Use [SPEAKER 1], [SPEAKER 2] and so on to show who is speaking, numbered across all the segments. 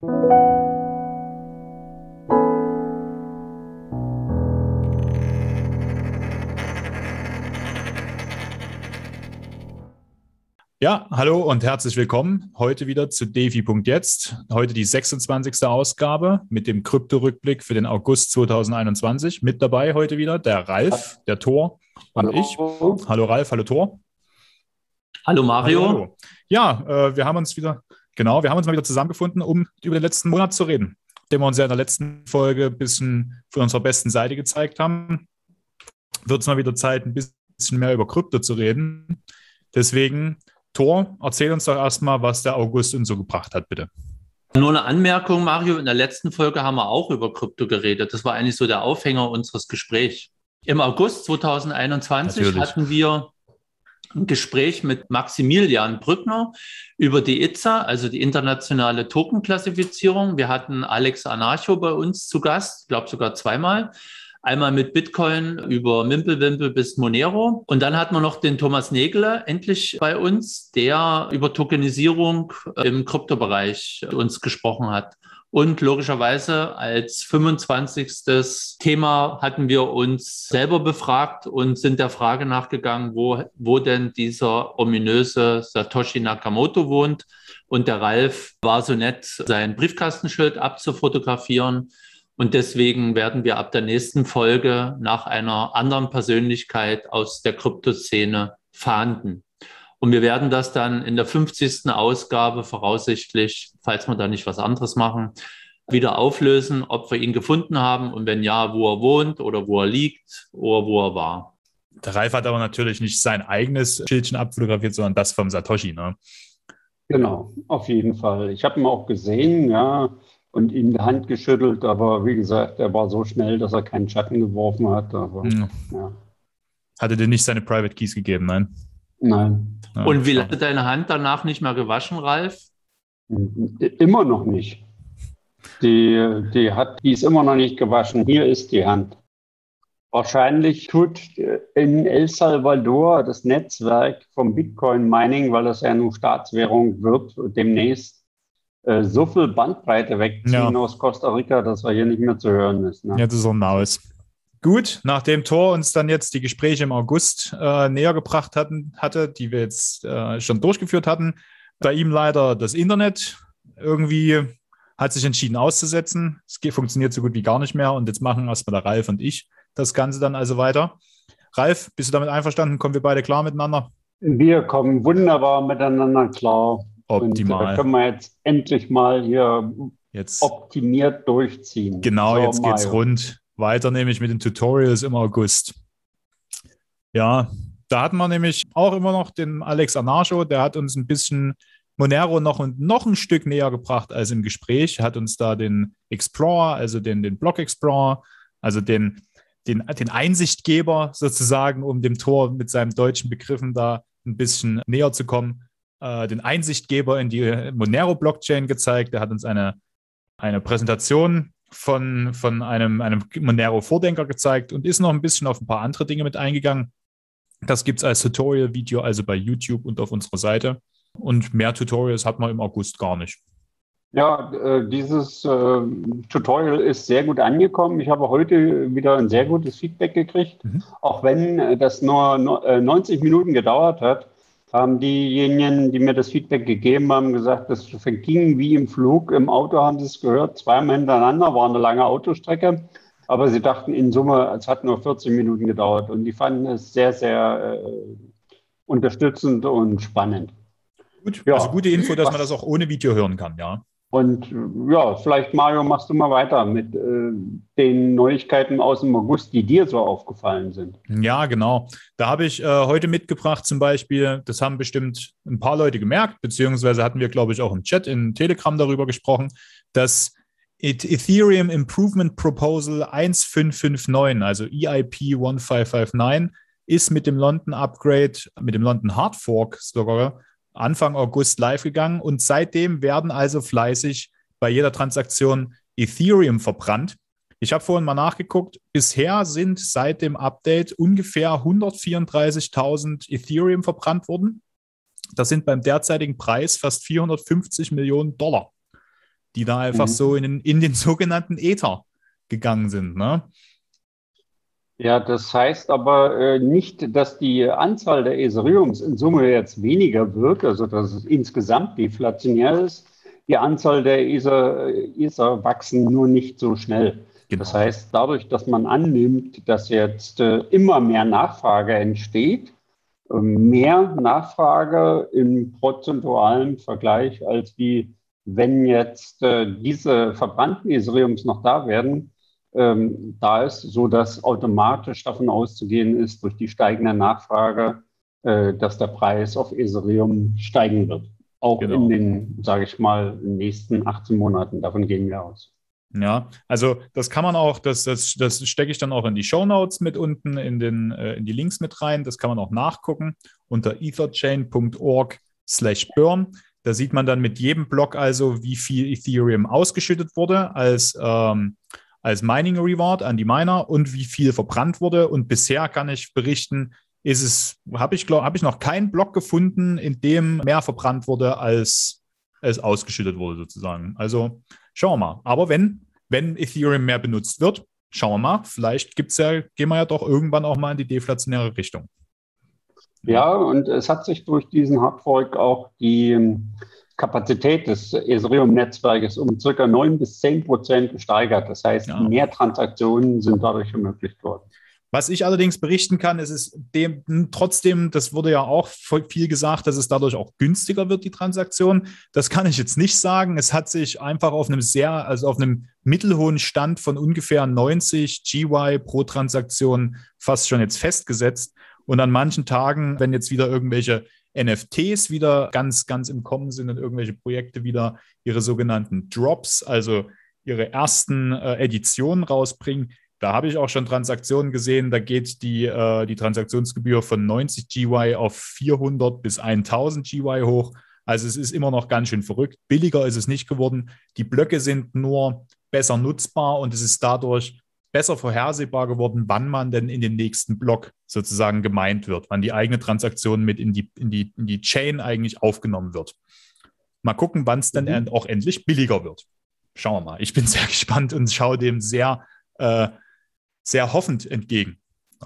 [SPEAKER 1] Ja, hallo und herzlich willkommen heute wieder zu DeFi.jetzt. Heute die 26. Ausgabe mit dem Krypto-Rückblick für den August 2021. Mit dabei heute wieder der Ralf, der Thor und
[SPEAKER 2] Hallo.
[SPEAKER 1] ich. Hallo Ralf, hallo Thor.
[SPEAKER 3] Hallo Mario.
[SPEAKER 1] Hallo, hallo. Ja, wir haben uns mal wieder zusammengefunden, um über den letzten Monat zu reden, den wir uns ja in der letzten Folge ein bisschen von unserer besten Seite gezeigt haben. Wird es mal wieder Zeit, ein bisschen mehr über Krypto zu reden. Deswegen, Thor, erzähl uns doch erstmal, was der August uns so gebracht hat, bitte.
[SPEAKER 3] Nur eine Anmerkung, Mario. In der letzten Folge haben wir auch über Krypto geredet. Das war eigentlich so der Aufhänger unseres Gesprächs. Im August 2021 hatten wir ein Gespräch mit Maximilian Brückner über die ITSA, also die internationale Tokenklassifizierung. Wir hatten Alex Anarcho bei uns zu Gast, ich glaube sogar zweimal. Einmal mit Bitcoin über Mimblewimble bis Monero. Und dann hatten wir noch den Thomas Nägele endlich bei uns, der über Tokenisierung im Kryptobereich uns gesprochen hat. Und logischerweise als 25. Thema hatten wir uns selber befragt und sind der Frage nachgegangen, wo denn dieser ominöse Satoshi Nakamoto wohnt. Und der Ralf war so nett, sein Briefkastenschild abzufotografieren. Und deswegen werden wir ab der nächsten Folge nach einer anderen Persönlichkeit aus der Kryptoszene fahnden. Und wir werden das dann in der 50. Ausgabe voraussichtlich, falls wir da nicht was anderes machen, wieder auflösen, ob wir ihn gefunden haben und wenn ja, wo er wohnt oder wo er liegt oder wo er war.
[SPEAKER 1] Der Ralf hat aber natürlich nicht sein eigenes Schildchen abfotografiert, sondern das vom Satoshi, ne?
[SPEAKER 2] Genau, auf jeden Fall. Ich habe ihn auch gesehen, ja, und ihm die Hand geschüttelt, aber wie gesagt, er war so schnell, dass er keinen Schatten geworfen hat. Aber, ja.
[SPEAKER 1] Hat er dir nicht seine Private Keys gegeben, nein?
[SPEAKER 2] Nein.
[SPEAKER 3] Ja, und wie lange deine Hand danach nicht mehr gewaschen, Ralf?
[SPEAKER 2] Immer noch nicht. Die ist immer noch nicht gewaschen. Hier ist die Hand. Wahrscheinlich tut in El Salvador das Netzwerk vom Bitcoin-Mining, weil das ja nun Staatswährung wird, demnächst so viel Bandbreite wegziehen aus Costa Rica, dass er hier nicht mehr zu hören ist. Ne?
[SPEAKER 1] Ja, das ist so naus. Gut, nachdem Thor uns dann jetzt die Gespräche im August näher gebracht hatte, die wir jetzt schon durchgeführt hatten, bei ihm leider das Internet irgendwie hat sich entschieden auszusetzen. Es funktioniert so gut wie gar nicht mehr und jetzt machen erstmal der Ralf und ich das Ganze dann also weiter. Ralf, bist du damit einverstanden? Kommen wir beide klar miteinander?
[SPEAKER 2] Wir kommen wunderbar miteinander klar.
[SPEAKER 1] Optimal.
[SPEAKER 2] Und da können wir jetzt endlich mal hier optimiert durchziehen.
[SPEAKER 1] Genau, so, jetzt geht's rund. Weiter nämlich mit den Tutorials im August. Ja, da hatten wir nämlich auch immer noch den Alex Anarcho, der hat uns ein bisschen Monero noch ein Stück näher gebracht als im Gespräch, hat uns da den Explorer, also den Block Explorer, also den Einsichtgeber sozusagen, um dem Thor mit seinen deutschen Begriffen da ein bisschen näher zu kommen, den Einsichtgeber in die Monero-Blockchain gezeigt. Der hat uns eine Präsentation von einem Monero-Vordenker gezeigt und ist noch ein bisschen auf ein paar andere Dinge mit eingegangen. Das gibt es als Tutorial-Video, also bei YouTube und auf unserer Seite. Und mehr Tutorials hat man im August gar nicht.
[SPEAKER 2] Ja, dieses Tutorial ist sehr gut angekommen. Ich habe heute wieder ein sehr gutes Feedback gekriegt. Auch wenn das nur 90 Minuten gedauert hat, haben diejenigen, die mir das Feedback gegeben haben, gesagt, das verging wie im Flug. Im Auto haben sie es gehört, zweimal hintereinander, war eine lange Autostrecke. Aber sie dachten in Summe, es hat nur 14 Minuten gedauert. Und die fanden es sehr, sehr unterstützend und spannend.
[SPEAKER 1] Gut, ja, also gute Info, dass man das auch ohne Video hören kann, ja.
[SPEAKER 2] Und ja, vielleicht, Mario, machst du mal weiter mit den Neuigkeiten aus dem August, die dir so aufgefallen sind.
[SPEAKER 1] Ja, genau. Da habe ich heute mitgebracht zum Beispiel, das haben bestimmt ein paar Leute gemerkt, beziehungsweise hatten wir, glaube ich, auch im Chat in Telegram darüber gesprochen, dass Ethereum Improvement Proposal 1559, also EIP 1559, ist mit dem London Upgrade, mit dem London Hard Fork sogar Anfang August live gegangen und seitdem werden also fleißig bei jeder Transaktion Ethereum verbrannt. Ich habe vorhin mal nachgeguckt, bisher sind seit dem Update ungefähr 134.000 Ethereum verbrannt worden. Das sind beim derzeitigen Preis fast $450 Millionen. die da einfach so in den sogenannten Äther gegangen sind. Ne?
[SPEAKER 2] Ja, das heißt aber nicht, dass die Anzahl der Ethereums in Summe jetzt weniger wird, also dass es insgesamt deflationär ist. Die Anzahl der Ether wachsen nur nicht so schnell. Genau. Das heißt, dadurch, dass man annimmt, dass jetzt immer mehr Nachfrage entsteht, mehr Nachfrage im prozentualen Vergleich, als wie wenn jetzt diese verbrannten Ethereums noch da wären, da ist so, dass automatisch davon auszugehen ist, durch die steigende Nachfrage, dass der Preis auf Ethereum steigen wird. Auch in den, sage ich mal, nächsten 18 Monaten. Davon gehen wir aus.
[SPEAKER 1] Ja, also das kann man auch, das stecke ich dann auch in die Shownotes mit unten, in die Links mit rein. Das kann man auch nachgucken unter etherchain.org/burn. Da sieht man dann mit jedem Block also, wie viel Ethereum ausgeschüttet wurde als Mining Reward an die Miner und wie viel verbrannt wurde. Und bisher kann ich berichten, habe ich noch keinen Block gefunden, in dem mehr verbrannt wurde, als es ausgeschüttet wurde sozusagen. Also schauen wir mal. Aber wenn Ethereum mehr benutzt wird, schauen wir mal, vielleicht gehen wir ja doch irgendwann auch mal in die deflationäre Richtung.
[SPEAKER 2] Ja, und es hat sich durch diesen Hardfork auch die Kapazität des Ethereum-Netzwerkes um ca. 9-10% gesteigert. Das heißt, mehr Transaktionen sind dadurch ermöglicht worden.
[SPEAKER 1] Was ich allerdings berichten kann, ist trotzdem, das wurde ja auch viel gesagt, dass es dadurch auch günstiger wird, die Transaktion. Das kann ich jetzt nicht sagen. Es hat sich einfach auf einem mittelhohen Stand von ungefähr 90 GY pro Transaktion fast schon jetzt festgesetzt. Und an manchen Tagen, wenn jetzt wieder irgendwelche NFTs wieder ganz, ganz im Kommen sind und irgendwelche Projekte wieder ihre sogenannten Drops, also ihre ersten Editionen rausbringen, da habe ich auch schon Transaktionen gesehen, da geht die Transaktionsgebühr von 90 GY auf 400 bis 1000 GY hoch. Also es ist immer noch ganz schön verrückt. Billiger ist es nicht geworden. Die Blöcke sind nur besser nutzbar und es ist dadurch besser vorhersehbar geworden, wann man denn in den nächsten Block sozusagen gemeint wird, wann die eigene Transaktion mit in die Chain eigentlich aufgenommen wird. Mal gucken, wann es dann auch endlich billiger wird. Schauen wir mal. Ich bin sehr gespannt und schaue dem sehr hoffend entgegen.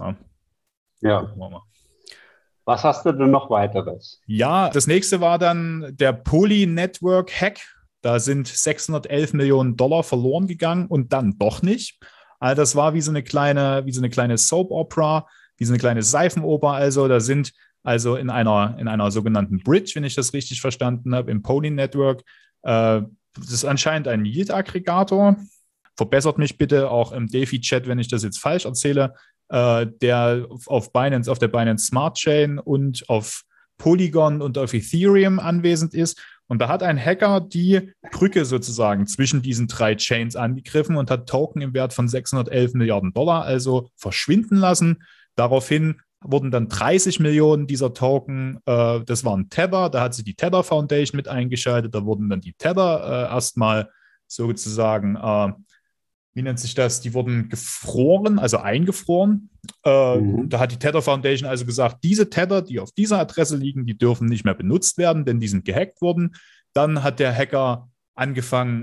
[SPEAKER 2] Ja. Was hast du denn noch weiteres?
[SPEAKER 1] Ja, das nächste war dann der Poly-Network-Hack. Da sind $611 Millionen verloren gegangen und dann doch nicht. Also das war wie so eine kleine Soap-Opera, wie so eine kleine Seifenoper. Also da sind also in einer sogenannten Bridge, wenn ich das richtig verstanden habe, im Poly-Network. Das ist anscheinend ein Yield-Aggregator. Verbessert mich bitte auch im Defi-Chat, wenn ich das jetzt falsch erzähle, der auf der Binance Smart Chain und auf Polygon und auf Ethereum anwesend ist. Und da hat ein Hacker die Brücke sozusagen zwischen diesen 3 Chains angegriffen und hat Token im Wert von $611 Milliarden also verschwinden lassen. Daraufhin wurden dann 30 Millionen dieser Token, das waren Tether, da hat sich die Tether Foundation mit eingeschaltet, da wurden dann die Tether erstmal sozusagen wie nennt sich das? Die wurden gefroren, also eingefroren. Da hat die Tether Foundation also gesagt, diese Tether, die auf dieser Adresse liegen, die dürfen nicht mehr benutzt werden, denn die sind gehackt worden. Dann hat der Hacker angefangen,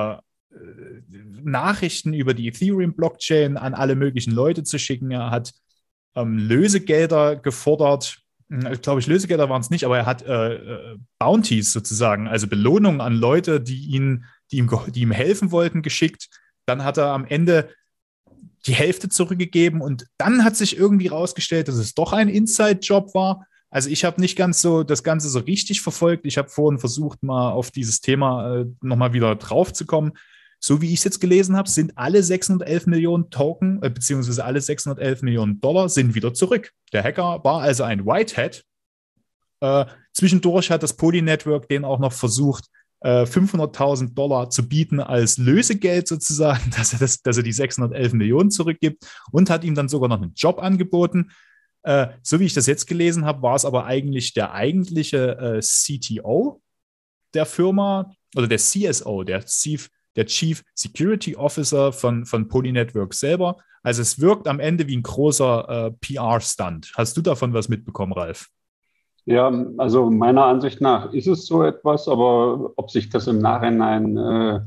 [SPEAKER 1] Nachrichten über die Ethereum-Blockchain an alle möglichen Leute zu schicken. Er hat Lösegelder gefordert. Ich glaube, Lösegelder waren es nicht, aber er hat Bounties sozusagen, also Belohnungen an Leute, die ihm helfen wollten, geschickt. Dann hat er am Ende die Hälfte zurückgegeben und dann hat sich irgendwie rausgestellt, dass es doch ein Inside-Job war. Also ich habe nicht ganz so das Ganze so richtig verfolgt. Ich habe vorhin versucht, mal auf dieses Thema nochmal wieder drauf zu kommen. So wie ich es jetzt gelesen habe, sind alle 611 Millionen Token, beziehungsweise alle 611 Millionen $, sind wieder zurück. Der Hacker war also ein Whitehead. Zwischendurch hat das Poly-Network den auch noch versucht, $500.000 zu bieten als Lösegeld sozusagen, dass er die 611 Millionen zurückgibt und hat ihm dann sogar noch einen Job angeboten. So wie ich das jetzt gelesen habe, war es aber eigentlich der eigentliche CTO der Firma oder der CSO, der Chief Security Officer von Poly Network selber. Also es wirkt am Ende wie ein großer PR-Stunt. Hast du davon was mitbekommen, Ralf?
[SPEAKER 2] Ja, also meiner Ansicht nach ist es so etwas, aber ob sich das im Nachhinein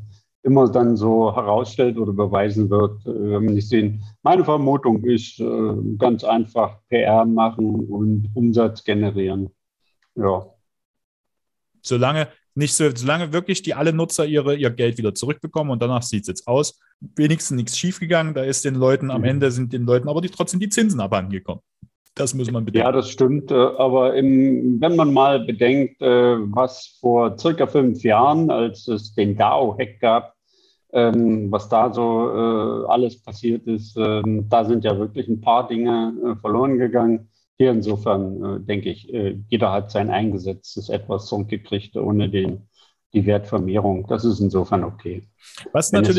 [SPEAKER 2] immer dann so herausstellt oder beweisen wird, wenn wir nicht sehen. Meine Vermutung ist ganz einfach PR machen und Umsatz generieren. Ja.
[SPEAKER 1] Solange wirklich alle Nutzer ihr Geld wieder zurückbekommen und danach sieht es jetzt aus. Wenigstens nichts schiefgegangen. Da ist den Leuten am Ende sind den Leuten aber trotzdem die Zinsen abhanden gekommen. Das muss man bedenken.
[SPEAKER 2] Ja, das stimmt. Aber wenn man mal bedenkt, was vor circa 5 Jahren, als es den DAO-Hack gab, was da so alles passiert ist, da sind ja wirklich ein paar Dinge verloren gegangen. Hier insofern denke ich, jeder hat sein eingesetztes etwas zurückgekriegt ohne die Wertvermehrung. Das ist insofern okay.
[SPEAKER 1] Was mir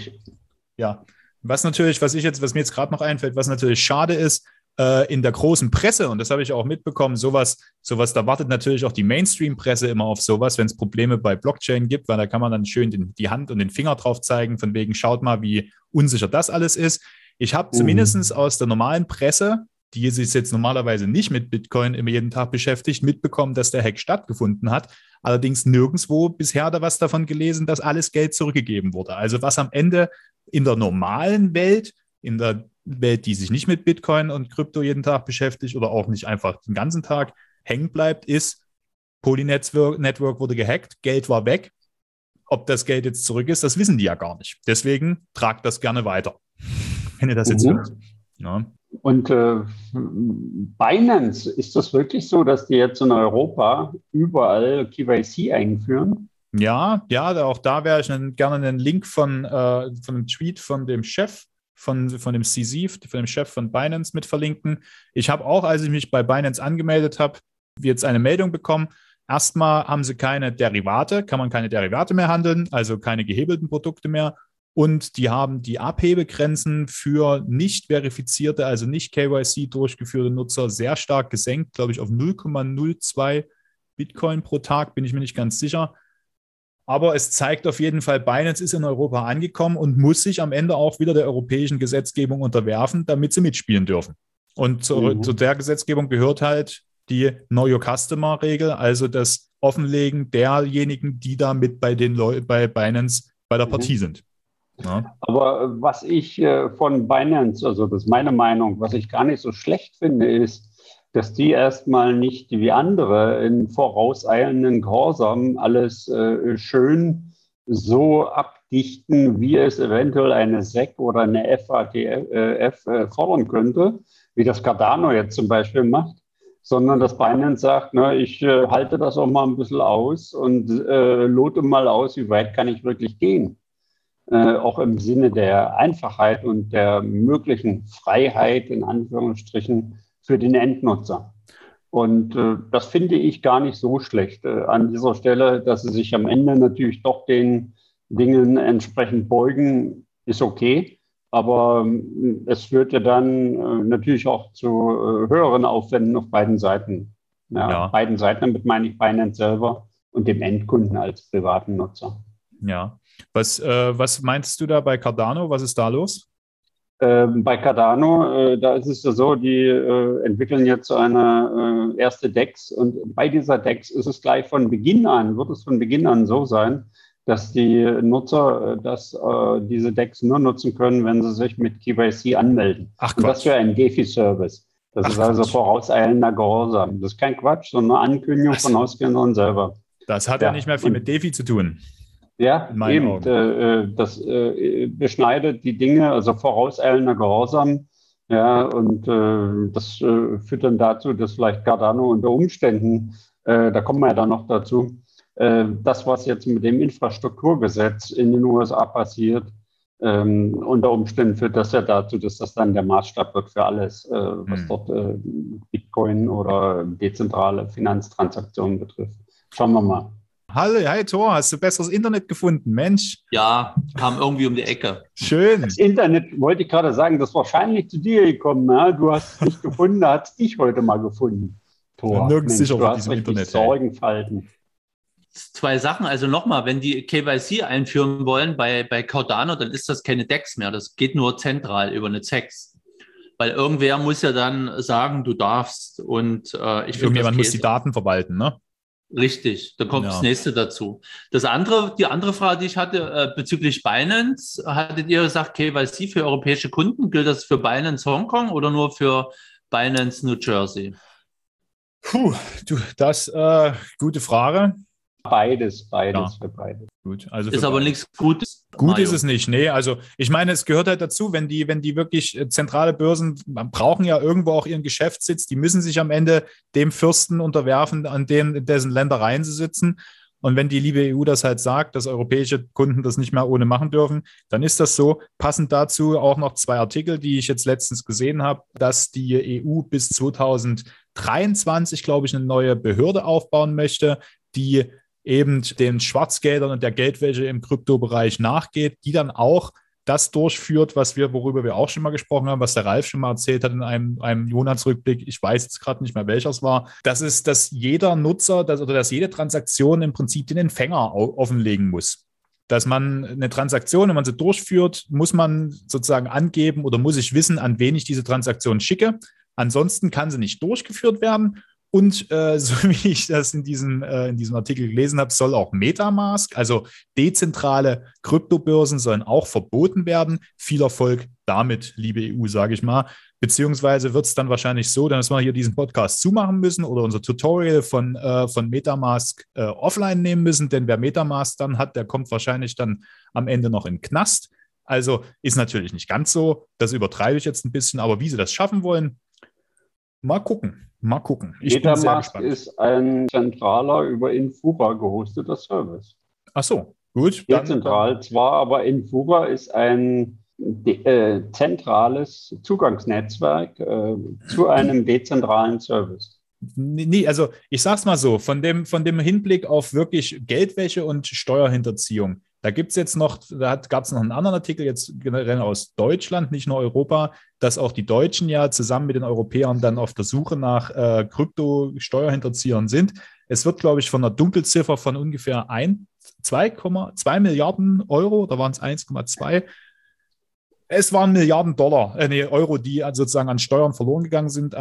[SPEAKER 1] jetzt gerade noch einfällt, was natürlich schade ist, in der großen Presse, und das habe ich auch mitbekommen, sowas, da wartet natürlich auch die Mainstream-Presse immer auf sowas, wenn es Probleme bei Blockchain gibt, weil da kann man dann schön die Hand und den Finger drauf zeigen, von wegen, schaut mal, wie unsicher das alles ist. Ich habe zumindest aus der normalen Presse, die sich jetzt normalerweise nicht mit Bitcoin immer jeden Tag beschäftigt, mitbekommen, dass der Hack stattgefunden hat. Allerdings nirgendwo bisher da was davon gelesen, dass alles Geld zurückgegeben wurde. Also was am Ende in der normalen Welt, in der Welt, die sich nicht mit Bitcoin und Krypto jeden Tag beschäftigt oder auch nicht einfach den ganzen Tag hängen bleibt, ist, Poly-Network wurde gehackt, Geld war weg. Ob das Geld jetzt zurück ist, das wissen die ja gar nicht. Deswegen tragt das gerne weiter, wenn ihr das jetzt hört. Ja.
[SPEAKER 2] Und Binance, ist das wirklich so, dass die jetzt in Europa überall KYC einführen?
[SPEAKER 1] Ja, auch da wäre ich gerne einen Link von einem Tweet von dem Chef, von dem CZ, von dem Chef von Binance mit verlinken. Ich habe auch, als ich mich bei Binance angemeldet habe, jetzt eine Meldung bekommen. Erstmal haben sie keine Derivate, kann man keine Derivate mehr handeln, also keine gehebelten Produkte mehr. Und die haben die Abhebegrenzen für nicht verifizierte, also nicht KYC durchgeführte Nutzer sehr stark gesenkt, glaube ich, auf 0,02 Bitcoin pro Tag, bin ich mir nicht ganz sicher. Aber es zeigt auf jeden Fall, Binance ist in Europa angekommen und muss sich am Ende auch wieder der europäischen Gesetzgebung unterwerfen, damit sie mitspielen dürfen. Und zu der Gesetzgebung gehört halt die Know Your Customer-Regel, also das Offenlegen derjenigen, die da mit bei Binance bei der Partie sind. Ja.
[SPEAKER 2] Aber was ich von Binance, also das ist meine Meinung, was ich gar nicht so schlecht finde, ist, dass die erstmal nicht wie andere in vorauseilenden Gehorsam alles schön so abdichten, wie es eventuell eine SEC oder eine FATF fordern könnte, wie das Cardano jetzt zum Beispiel macht, sondern dass Binance sagt, ich halte das auch mal ein bisschen aus und lote mal aus, wie weit kann ich wirklich gehen. Auch im Sinne der Einfachheit und der möglichen Freiheit, in Anführungsstrichen, für den Endnutzer. Und das finde ich gar nicht so schlecht an dieser Stelle, dass sie sich am Ende natürlich doch den Dingen entsprechend beugen, ist okay. Aber es führt ja dann natürlich auch zu höheren Aufwänden auf beiden Seiten. Ja. Beiden Seiten, damit meine ich Binance selber und dem Endkunden als privaten Nutzer.
[SPEAKER 1] Ja. Was meinst du da bei Cardano? Was ist da los?
[SPEAKER 2] Bei Cardano, da ist es ja so, die entwickeln jetzt eine erste DEX und bei dieser DEX ist es gleich von Beginn an, wird es von Beginn an so sein, dass die Nutzer diese DEX nur nutzen können, wenn sie sich mit KYC anmelden.
[SPEAKER 1] Ach,
[SPEAKER 2] und das für einen DeFi-Service. Das ist also vorauseilender Gehorsam. Das ist kein Quatsch, sondern eine Ankündigung von Ausgebern selber.
[SPEAKER 1] Das hat ja nicht mehr viel mit DeFi zu tun.
[SPEAKER 2] Ja, eben. Das beschneidet die Dinge, also vorauseilender Gehorsam. Ja, und das führt dann dazu, dass vielleicht Cardano unter Umständen, da kommen wir ja dann noch dazu, das, was jetzt mit dem Infrastrukturgesetz in den USA passiert, unter Umständen führt das ja dazu, dass das dann der Maßstab wird für alles, was dort Bitcoin oder dezentrale Finanztransaktionen betrifft. Schauen wir mal.
[SPEAKER 1] Hallo, hi Thor, hast du besseres Internet gefunden? Mensch.
[SPEAKER 3] Ja, kam irgendwie um die Ecke.
[SPEAKER 2] Schön. Das Internet, wollte ich gerade sagen, das ist wahrscheinlich zu dir gekommen. Ja? Du hast es nicht gefunden, da hat es dich heute mal gefunden, Thor.
[SPEAKER 1] Nirgends sicher
[SPEAKER 2] auf diesem Internet. Sorgenfalten.
[SPEAKER 3] 2 Sachen. Also nochmal, wenn die KYC einführen wollen bei Cardano, dann ist das keine DEX mehr. Das geht nur zentral über eine CEX. Weil irgendwer muss ja dann sagen, du darfst. Und
[SPEAKER 1] irgendjemand muss die Daten verwalten, ne?
[SPEAKER 3] Richtig, da kommt das nächste dazu. Die andere Frage, die ich hatte bezüglich Binance, hattet ihr gesagt, KYC für europäische Kunden, gilt das für Binance Hongkong oder nur für Binance New Jersey?
[SPEAKER 1] Gute Frage.
[SPEAKER 2] Beides für beides.
[SPEAKER 1] Gut, also
[SPEAKER 3] ist aber nichts Gutes.
[SPEAKER 1] Gut Mario. Ist es nicht, nee. Also ich meine, es gehört halt dazu, wenn die wirklich zentrale Börsen brauchen ja irgendwo auch ihren Geschäftssitz, die müssen sich am Ende dem Fürsten unterwerfen, an dessen Ländereien sie sitzen. Und wenn die liebe EU das halt sagt, dass europäische Kunden das nicht mehr ohne machen dürfen, dann ist das so. Passend dazu auch noch 2 Artikel, die ich jetzt letztens gesehen habe, dass die EU bis 2023, glaube ich, eine neue Behörde aufbauen möchte, die eben den Schwarzgeldern und der Geldwäsche im Kryptobereich nachgeht, die dann auch das durchführt, worüber wir auch schon mal gesprochen haben, was der Ralf schon mal erzählt hat in einem Monatsrückblick. Ich weiß jetzt gerade nicht mehr, welcher es war. Das ist, dass jeder Nutzer dass jede Transaktion im Prinzip den Empfänger offenlegen muss. Dass man eine Transaktion, wenn man sie durchführt, muss man sozusagen angeben oder muss ich wissen, an wen ich diese Transaktion schicke. Ansonsten kann sie nicht durchgeführt werden. Und so wie ich das in diesem Artikel gelesen habe, soll auch MetaMask, also dezentrale Kryptobörsen, sollen auch verboten werden. Viel Erfolg damit, liebe EU, sage ich mal. Beziehungsweise wird es dann wahrscheinlich so, dass wir hier diesen Podcast zumachen müssen oder unser Tutorial von MetaMask offline nehmen müssen. Denn wer MetaMask dann hat, der kommt wahrscheinlich dann am Ende noch in den Knast. Also ist natürlich nicht ganz so. Das übertreibe ich jetzt ein bisschen. Aber wie sie das schaffen wollen, mal gucken.
[SPEAKER 2] MetaMask ist ein zentraler über Infura gehosteter Service.
[SPEAKER 1] Ach so, gut.
[SPEAKER 2] Dezentral zwar, aber Infura ist ein zentrales Zugangsnetzwerk zu einem dezentralen Service.
[SPEAKER 1] Nee, also ich sag's mal so, von dem Hinblick auf wirklich Geldwäsche und Steuerhinterziehung, da gab es noch einen anderen Artikel, jetzt generell aus Deutschland, nicht nur Europa, dass auch die Deutschen ja zusammen mit den Europäern dann auf der Suche nach Krypto-Steuerhinterziehern sind. Es wird, glaube ich, von einer Dunkelziffer von ungefähr 2,2 Milliarden Euro, da waren es 1,2. Es waren Milliarden Euro, die sozusagen an Steuern verloren gegangen sind,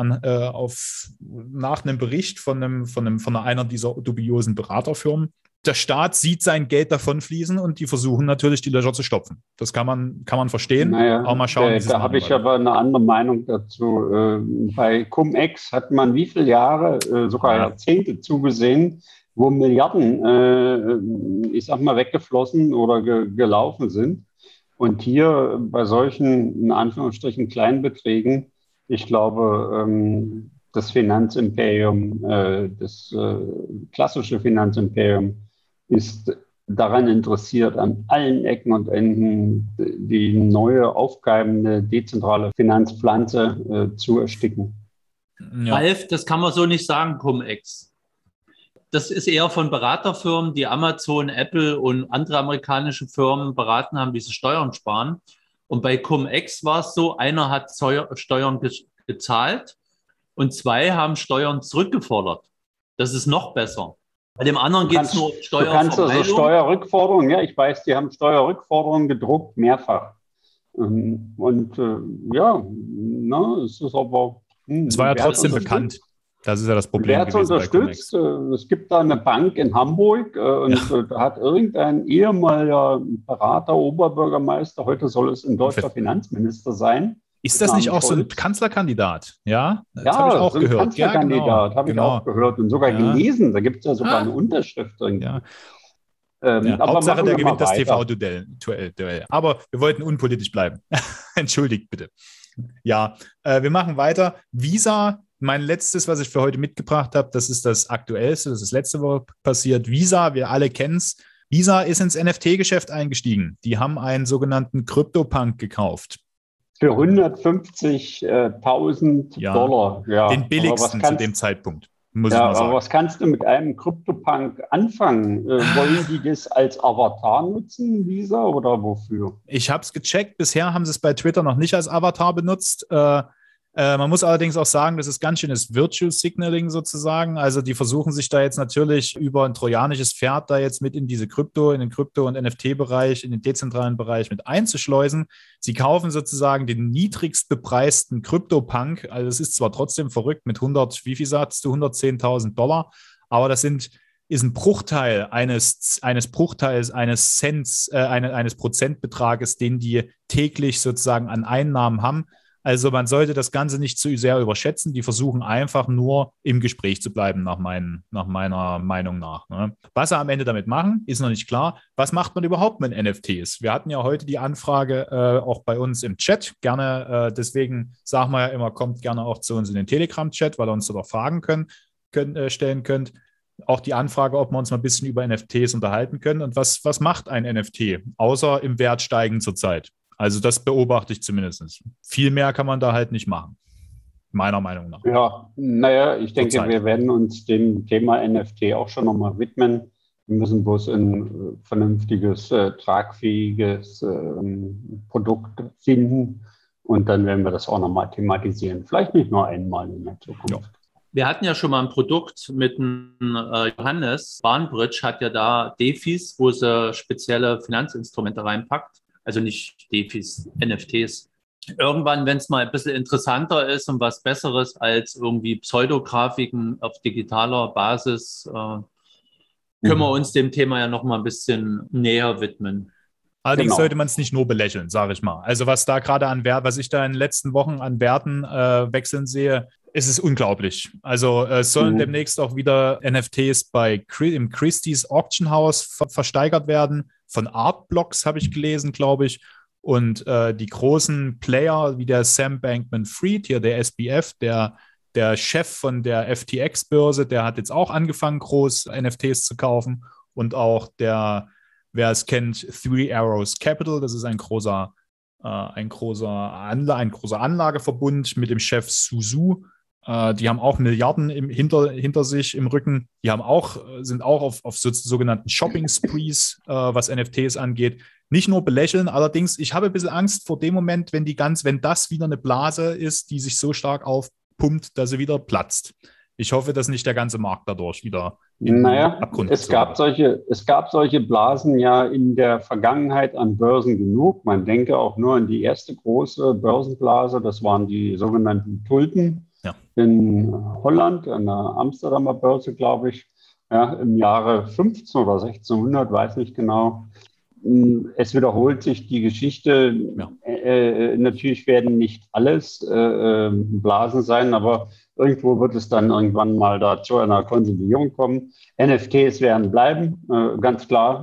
[SPEAKER 1] nach einem Bericht von einer dieser dubiosen Beraterfirmen. Der Staat sieht sein Geld davonfließen und die versuchen natürlich, die Löcher zu stopfen. Das kann man verstehen.
[SPEAKER 2] Naja,
[SPEAKER 1] auch mal schauen,
[SPEAKER 2] da habe ich aber eine andere Meinung dazu. Bei Cum-Ex hat man wie viele Jahre, sogar Jahrzehnte zugesehen, wo Milliarden, ich sag mal, weggeflossen oder gelaufen sind. Und hier bei solchen, in Anführungsstrichen, kleinen Beträgen, ich glaube, das Finanzimperium, das klassische Finanzimperium ist daran interessiert, an allen Ecken und Enden die neue, aufkeimende, dezentrale Finanzpflanze zu ersticken.
[SPEAKER 3] Ja. Ralf, das kann man so nicht sagen, Cum-Ex. Das ist eher von Beraterfirmen, die Amazon, Apple und andere amerikanische Firmen beraten haben, wie sie Steuern sparen. Und bei Cum-Ex war es so, einer hat Steuern gezahlt und 2 haben Steuern zurückgefordert. Das ist noch besser. Bei dem anderen geht es nur Steuervermeidung. Du kannst also
[SPEAKER 2] Steuerrückforderungen, ja, ich weiß, die haben Steuerrückforderungen gedruckt, mehrfach. Es ist aber...
[SPEAKER 1] Es war ja trotzdem bekannt. Das ist ja das Problem.
[SPEAKER 2] Wer hat es unterstützt? Es gibt da eine Bank in Hamburg da hat irgendein ehemaliger Berater, Oberbürgermeister, heute soll es ein deutscher Finanzminister sein.
[SPEAKER 1] Ist das nicht auch so ein Kanzlerkandidat? Ja,
[SPEAKER 2] das habe ich auch gehört. Kanzlerkandidat habe ich auch gehört und sogar gelesen. Da gibt es ja sogar eine Unterschrift drin. Ja.
[SPEAKER 1] Hauptsache, der gewinnt das TV-Duell. Aber wir wollten unpolitisch bleiben. Entschuldigt bitte. Ja, wir machen weiter. Visa, mein letztes, was ich für heute mitgebracht habe, das ist das Aktuellste, das ist letzte Woche passiert. Visa, wir alle kennen es. Visa ist ins NFT-Geschäft eingestiegen. Die haben einen sogenannten CryptoPunk gekauft.
[SPEAKER 2] Für 150.000 Dollar. Ja.
[SPEAKER 1] Den billigsten zu dem Zeitpunkt.
[SPEAKER 2] Aber was kannst du mit einem CryptoPunk anfangen? Wollen die das als Avatar nutzen, Visa, oder wofür?
[SPEAKER 1] Ich habe es gecheckt. Bisher haben sie es bei Twitter noch nicht als Avatar benutzt. Man muss allerdings auch sagen, das ist ganz schönes Virtual Signaling sozusagen. Also die versuchen sich da jetzt natürlich über ein trojanisches Pferd da jetzt mit in den Krypto- und NFT-Bereich, in den dezentralen Bereich mit einzuschleusen. Sie kaufen sozusagen den niedrigst bepreisten CryptoPunk. Also es ist zwar trotzdem verrückt mit 100, wie viel sagst du, 110.000 Dollar, aber das sind ist ein Bruchteil eines Bruchteils eines Cents, eines Prozentbetrages, den die täglich sozusagen an Einnahmen haben. Also man sollte das Ganze nicht zu sehr überschätzen. Die versuchen einfach nur im Gespräch zu bleiben, nach meiner Meinung nach. Ne? Was sie am Ende damit machen, ist noch nicht klar. Was macht man überhaupt mit NFTs? Wir hatten ja heute die Anfrage auch bei uns im Chat. Gerne, deswegen sagen wir ja immer, kommt gerne auch zu uns in den Telegram-Chat, weil ihr uns dort auch Fragen stellen könnt. Auch die Anfrage, ob wir uns mal ein bisschen über NFTs unterhalten können. Und was macht ein NFT, außer im Wert steigen zurzeit? Also das beobachte ich zumindest. Viel mehr kann man da halt nicht machen, meiner Meinung nach.
[SPEAKER 2] Ja, naja, ich denke, wir werden uns dem Thema NFT auch schon nochmal widmen. Wir müssen bloß ein vernünftiges, tragfähiges Produkt finden und dann werden wir das auch nochmal thematisieren. Vielleicht nicht nur einmal in der Zukunft. Ja.
[SPEAKER 3] Wir hatten ja schon mal ein Produkt mit dem Johannes. Bahnbridge hat ja da DeFis, wo sie spezielle Finanzinstrumente reinpackt. Also nicht DeFis, NFTs. Irgendwann, wenn es mal ein bisschen interessanter ist und was Besseres als irgendwie Pseudografiken auf digitaler Basis, können wir uns dem Thema ja noch mal ein bisschen näher widmen.
[SPEAKER 1] Allerdings sollte man es nicht nur belächeln, sage ich mal. Also was da gerade was ich da in den letzten Wochen an Werten wechseln sehe, ist es unglaublich. Also es sollen demnächst auch wieder NFTs im Christie's Auction House versteigert werden. Von Artblocks habe ich gelesen, glaube ich. Und die großen Player wie der Sam Bankman-Fried, hier der SBF, der Chef von der FTX-Börse, der hat jetzt auch angefangen, groß NFTs zu kaufen. Und auch wer es kennt, Three Arrows Capital, das ist ein großer Anlageverbund mit dem Chef Suzu. Die haben auch Milliarden hinter sich im Rücken. Die sind auch auf sogenannten Shopping-Sprees, was NFTs angeht. Nicht nur belächeln, allerdings, ich habe ein bisschen Angst vor dem Moment, wenn das wieder eine Blase ist, die sich so stark aufpumpt, dass sie wieder platzt. Ich hoffe, dass nicht der ganze Markt dadurch wieder in den Abgrund
[SPEAKER 2] es gab solche Blasen ja in der Vergangenheit an Börsen genug. Man denke auch nur an die erste große Börsenblase, das waren die sogenannten Tulpen. Ja. In Holland, an der Amsterdamer Börse, glaube ich, im Jahre 15 oder 1600, weiß nicht genau. Es wiederholt sich die Geschichte. Ja. Natürlich werden nicht alles Blasen sein, aber irgendwo wird es dann irgendwann mal da zu einer Konsolidierung kommen. NFTs werden bleiben, ganz klar.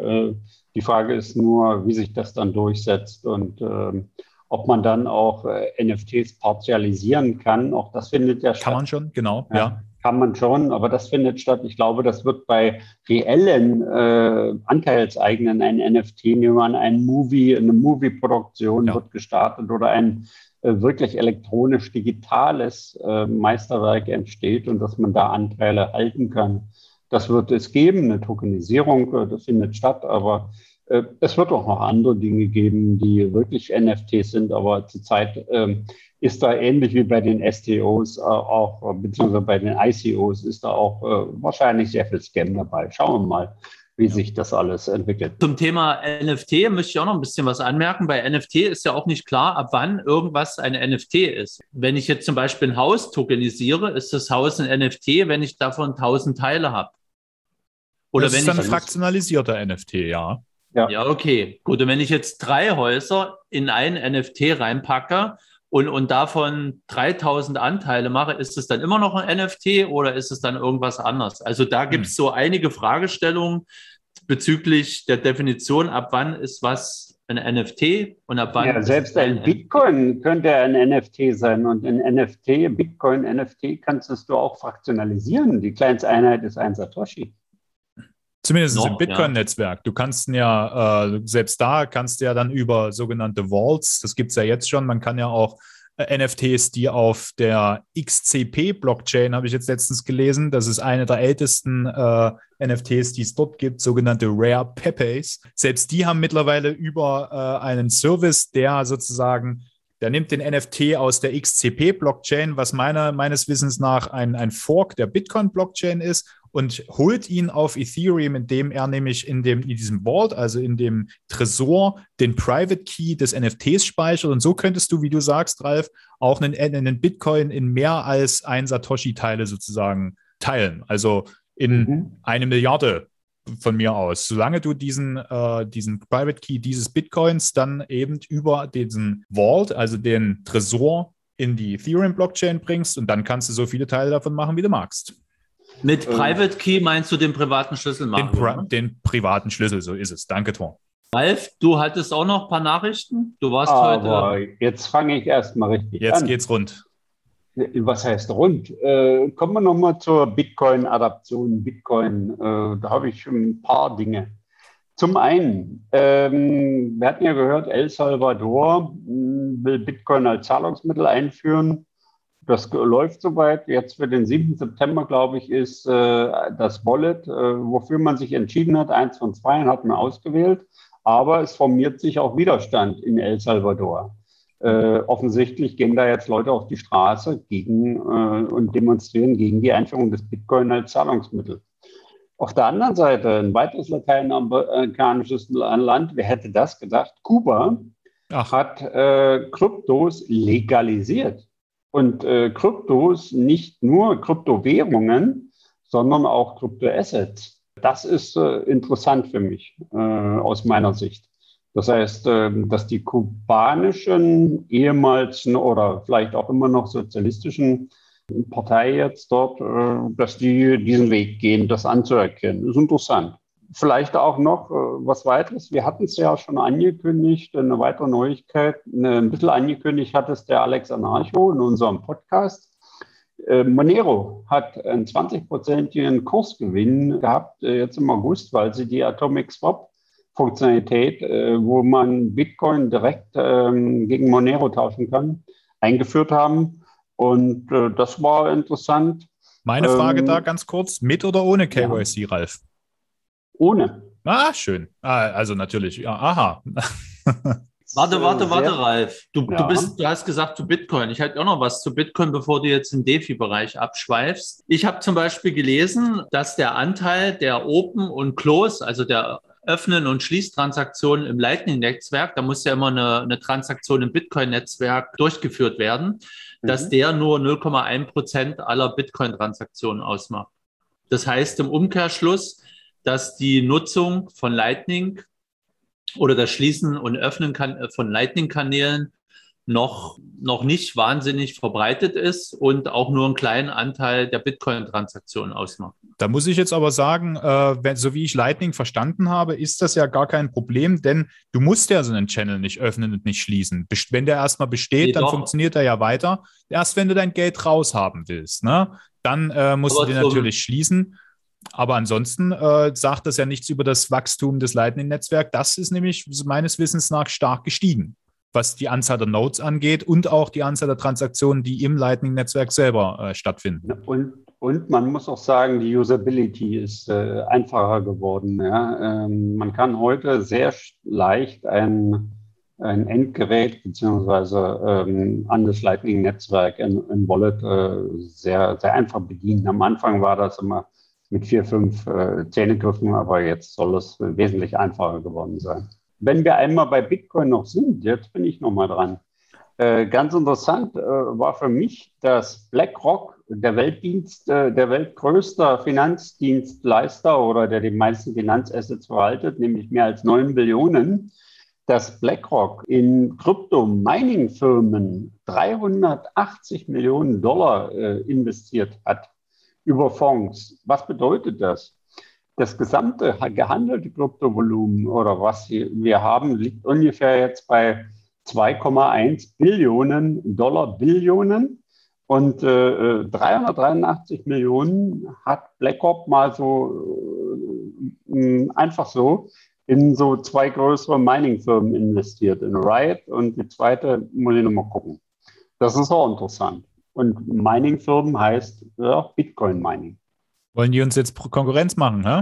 [SPEAKER 2] Die Frage ist nur, wie sich das dann durchsetzt und ob man dann auch NFTs partialisieren kann. Auch das findet ja statt.
[SPEAKER 1] Kann man schon, genau. Ja.
[SPEAKER 2] Kann man schon, aber das findet statt. Ich glaube, das wird bei reellen Anteilseigenen ein NFT, nehmen wir an, eine Movie-Produktion wird gestartet oder ein wirklich elektronisch-digitales Meisterwerk entsteht und dass man da Anteile halten kann. Das wird es geben, eine Tokenisierung, das findet statt, aber es wird auch noch andere Dinge geben, die wirklich NFTs sind, aber zurzeit ist da ähnlich wie bei den STOs auch, beziehungsweise bei den ICOs ist da auch wahrscheinlich sehr viel Scam dabei. Schauen wir mal, wie sich das alles entwickelt.
[SPEAKER 3] Zum Thema NFT möchte ich auch noch ein bisschen was anmerken. Bei NFT ist ja auch nicht klar, ab wann irgendwas ein NFT ist. Wenn ich jetzt zum Beispiel ein Haus tokenisiere, ist das Haus ein NFT, wenn ich davon 1000 Teile habe.
[SPEAKER 1] Oder das ist dann ein fraktionalisierter NFT, ja.
[SPEAKER 3] Ja, okay. Gut, und wenn ich jetzt 3 Häuser in ein NFT reinpacke und davon 3000 Anteile mache, ist es dann immer noch ein NFT oder ist es dann irgendwas anderes? Also da gibt es so einige Fragestellungen bezüglich der Definition, ab wann ist was ein NFT und ab wann...
[SPEAKER 2] Ja, selbst ein Bitcoin könnte ein NFT sein und ein Bitcoin NFT kannst du auch fraktionalisieren. Die kleinste Einheit ist ein Satoshi.
[SPEAKER 1] Zumindest im Bitcoin-Netzwerk. Du kannst selbst da kannst du ja dann über sogenannte Vaults, das gibt es ja jetzt schon, man kann ja auch NFTs, die auf der XCP-Blockchain, habe ich jetzt letztens gelesen, das ist eine der ältesten NFTs, die es dort gibt, sogenannte Rare Pepes. Selbst die haben mittlerweile über einen Service, der nimmt den NFT aus der XCP-Blockchain, was meines Wissens nach ein Fork der Bitcoin-Blockchain ist, und holt ihn auf Ethereum, indem er nämlich in diesem Vault, also in dem Tresor, den Private Key des NFTs speichert. Und so könntest du, wie du sagst, Ralf, auch einen Bitcoin in mehr als ein Satoshi-Teile sozusagen teilen. Also in 1 Milliarde von mir aus. Solange du diesen Private Key dieses Bitcoins dann eben über diesen Vault, also den Tresor, in die Ethereum-Blockchain bringst und dann kannst du so viele Teile davon machen, wie du magst.
[SPEAKER 3] Mit Private Key meinst du den privaten Schlüssel, Mario?
[SPEAKER 1] Den privaten Schlüssel, so ist es. Danke, Thor.
[SPEAKER 3] Ralf, du hattest auch noch ein paar Nachrichten? Du warst
[SPEAKER 2] heute... Jetzt fange ich erstmal richtig
[SPEAKER 1] an. Jetzt
[SPEAKER 2] geht's
[SPEAKER 1] rund.
[SPEAKER 2] Was heißt rund? Kommen wir nochmal zur Bitcoin-Adaption. Da habe ich ein paar Dinge. Zum einen, wir hatten ja gehört, El Salvador will Bitcoin als Zahlungsmittel einführen. Das läuft soweit. Jetzt für den 7. September, glaube ich, ist das Wallet, wofür man sich entschieden hat. 1 von 2 hat man ausgewählt. Aber es formiert sich auch Widerstand in El Salvador. Offensichtlich gehen da jetzt Leute auf die Straße und demonstrieren gegen die Einführung des Bitcoin als Zahlungsmittel. Auf der anderen Seite ein weiteres lateinamerikanisches Land, wer hätte das gedacht? Kuba hat Kryptos legalisiert. Und Kryptos, nicht nur Kryptowährungen, sondern auch Kryptoassets. Das ist interessant für mich aus meiner Sicht. Das heißt, dass die kubanischen ehemals oder vielleicht auch immer noch sozialistischen Partei jetzt dort, dass die diesen Weg gehen, das anzuerkennen. Das ist interessant. Vielleicht auch noch was weiteres. Wir hatten es ja schon angekündigt, eine weitere Neuigkeit. Ein bisschen angekündigt hat es der Alex Anarcho in unserem Podcast. Monero hat einen 20%igen Kursgewinn gehabt, jetzt im August, weil sie die Atomic Swap Funktionalität, wo man Bitcoin direkt gegen Monero tauschen kann, eingeführt haben. Und das war interessant.
[SPEAKER 1] Meine Frage da ganz kurz, mit oder ohne KYC, ja. Ralf?
[SPEAKER 2] Ohne.
[SPEAKER 1] Ah, schön. Also natürlich, ja, aha.
[SPEAKER 3] Warte, Ralf. Du hast gesagt zu Bitcoin. Ich hätte auch noch was zu Bitcoin, bevor du jetzt im DeFi-Bereich abschweifst. Ich habe zum Beispiel gelesen, dass der Anteil der Open und Close, also der Öffnen- und Schließtransaktionen im Lightning-Netzwerk, da muss ja immer eine Transaktion im Bitcoin-Netzwerk durchgeführt werden, dass der nur 0,1% aller Bitcoin-Transaktionen ausmacht. Das heißt im Umkehrschluss, dass die Nutzung von Lightning oder das Schließen und Öffnen von Lightning-Kanälen noch nicht wahnsinnig verbreitet ist und auch nur einen kleinen Anteil der Bitcoin-Transaktionen ausmacht.
[SPEAKER 1] Da muss ich jetzt aber sagen, so wie ich Lightning verstanden habe, ist das ja gar kein Problem, denn du musst ja so einen Channel nicht öffnen und nicht schließen. Wenn der erstmal besteht, dann funktioniert er ja weiter. Erst wenn du dein Geld raushaben willst, ne? Dann musst du den natürlich schließen. Aber ansonsten sagt das ja nichts über das Wachstum des Lightning-Netzwerks. Das ist nämlich meines Wissens nach stark gestiegen, was die Anzahl der Nodes angeht und auch die Anzahl der Transaktionen, die im Lightning-Netzwerk selber stattfinden.
[SPEAKER 2] Und man muss auch sagen, die Usability ist einfacher geworden. Ja? Man kann heute sehr leicht ein Endgerät beziehungsweise an das Lightning-Netzwerk in Wallet sehr, sehr einfach bedienen. Am Anfang war das immer mit 4, 5 Zähnegriffen, aber jetzt soll es wesentlich einfacher geworden sein. Wenn wir einmal bei Bitcoin noch sind, jetzt bin ich noch mal dran. Ganz interessant war für mich, dass BlackRock, der weltgrößte Finanzdienstleister oder der die meisten Finanzassets verwaltet, nämlich mehr als 9 Billionen, dass BlackRock in Krypto-Mining-Firmen 380 Millionen Dollar investiert hat über Fonds. Was bedeutet das? Das gesamte gehandelte Kryptovolumen oder was wir haben, liegt ungefähr jetzt bei 2,1 Billionen Dollar. Und 383 Millionen hat BlackRock mal so einfach so in so 2 größere Mining-Firmen investiert, in Riot und die zweite muss ich nochmal gucken. Das ist auch interessant. Und Mining-Firmen heißt Bitcoin-Mining.
[SPEAKER 1] Wollen die uns jetzt Konkurrenz machen, hä?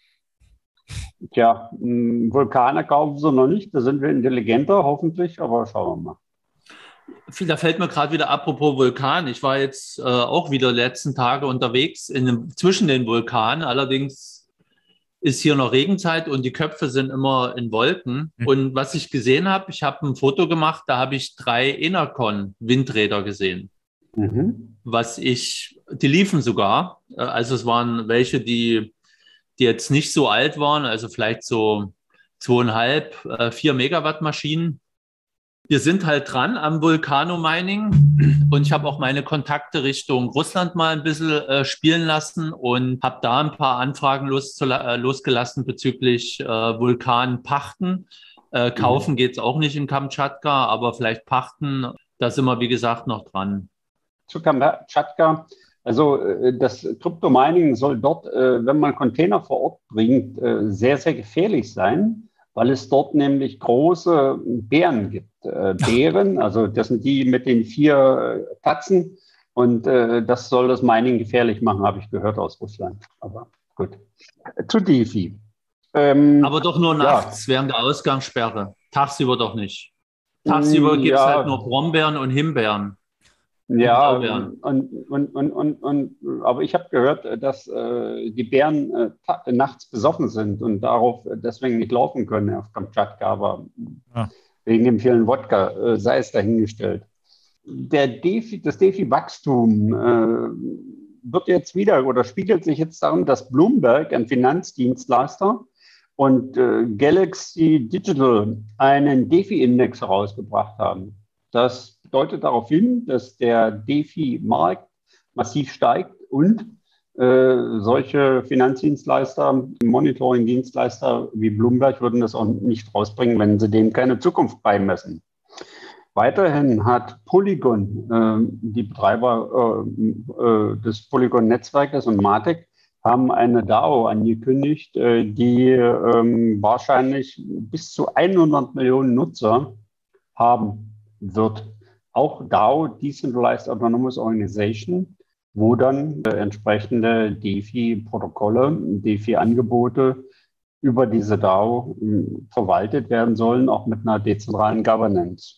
[SPEAKER 2] Tja, Vulkane kaufen sie noch nicht. Da sind wir intelligenter, hoffentlich, aber schauen wir mal.
[SPEAKER 3] Da fällt mir gerade wieder apropos Vulkan. Ich war jetzt auch wieder letzten Tage unterwegs zwischen den Vulkanen. Allerdings ist hier noch Regenzeit und die Köpfe sind immer in Wolken. Und was ich gesehen habe, ich habe ein Foto gemacht, da habe ich 3 Enercon-Windräder gesehen. die liefen sogar. Also es waren welche, die jetzt nicht so alt waren, also vielleicht so 2,5, 4 Megawatt Maschinen. Wir sind halt dran am Vulcano-Mining und ich habe auch meine Kontakte Richtung Russland mal ein bisschen spielen lassen und habe da ein paar Anfragen losgelassen bezüglich Vulkanpachten. Kaufen geht es auch nicht in Kamtschatka, aber vielleicht pachten, da sind wir wie gesagt noch dran.
[SPEAKER 2] Zu Kamtschatka, also das Kryptomining soll dort, wenn man Container vor Ort bringt, sehr, sehr gefährlich sein, weil es dort nämlich große Bären gibt. Bären, also das sind die mit den 4 Tatzen und das soll das Mining gefährlich machen, habe ich gehört aus Russland. Aber gut. Zu DeFi.
[SPEAKER 3] Aber doch nur nachts, während der Ausgangssperre. Tagsüber doch nicht. Tagsüber gibt es halt nur Brombeeren und Himbeeren.
[SPEAKER 2] Ja, aber ich habe gehört, dass die Bären nachts besoffen sind und darauf deswegen nicht laufen können auf Kamtschatka, aber wegen dem vielen Wodka sei es dahingestellt. Das DeFi-Wachstum wird jetzt wieder oder spiegelt sich jetzt darin, dass Bloomberg, ein Finanzdienstleister, und Galaxy Digital einen DeFi-Index herausgebracht haben. Das deutet darauf hin, dass der DeFi-Markt massiv steigt und solche Finanzdienstleister, Monitoring-Dienstleister wie Bloomberg würden das auch nicht rausbringen, wenn sie dem keine Zukunft beimessen. Weiterhin hat Polygon, die Betreiber des Polygon-Netzwerkes und Matic, haben eine DAO angekündigt, die wahrscheinlich bis zu 100 Millionen Nutzer haben wird. Auch DAO, Decentralized Autonomous Organization, wo dann entsprechende DeFi-Protokolle, DeFi-Angebote über diese DAO verwaltet werden sollen, auch mit einer dezentralen Governance.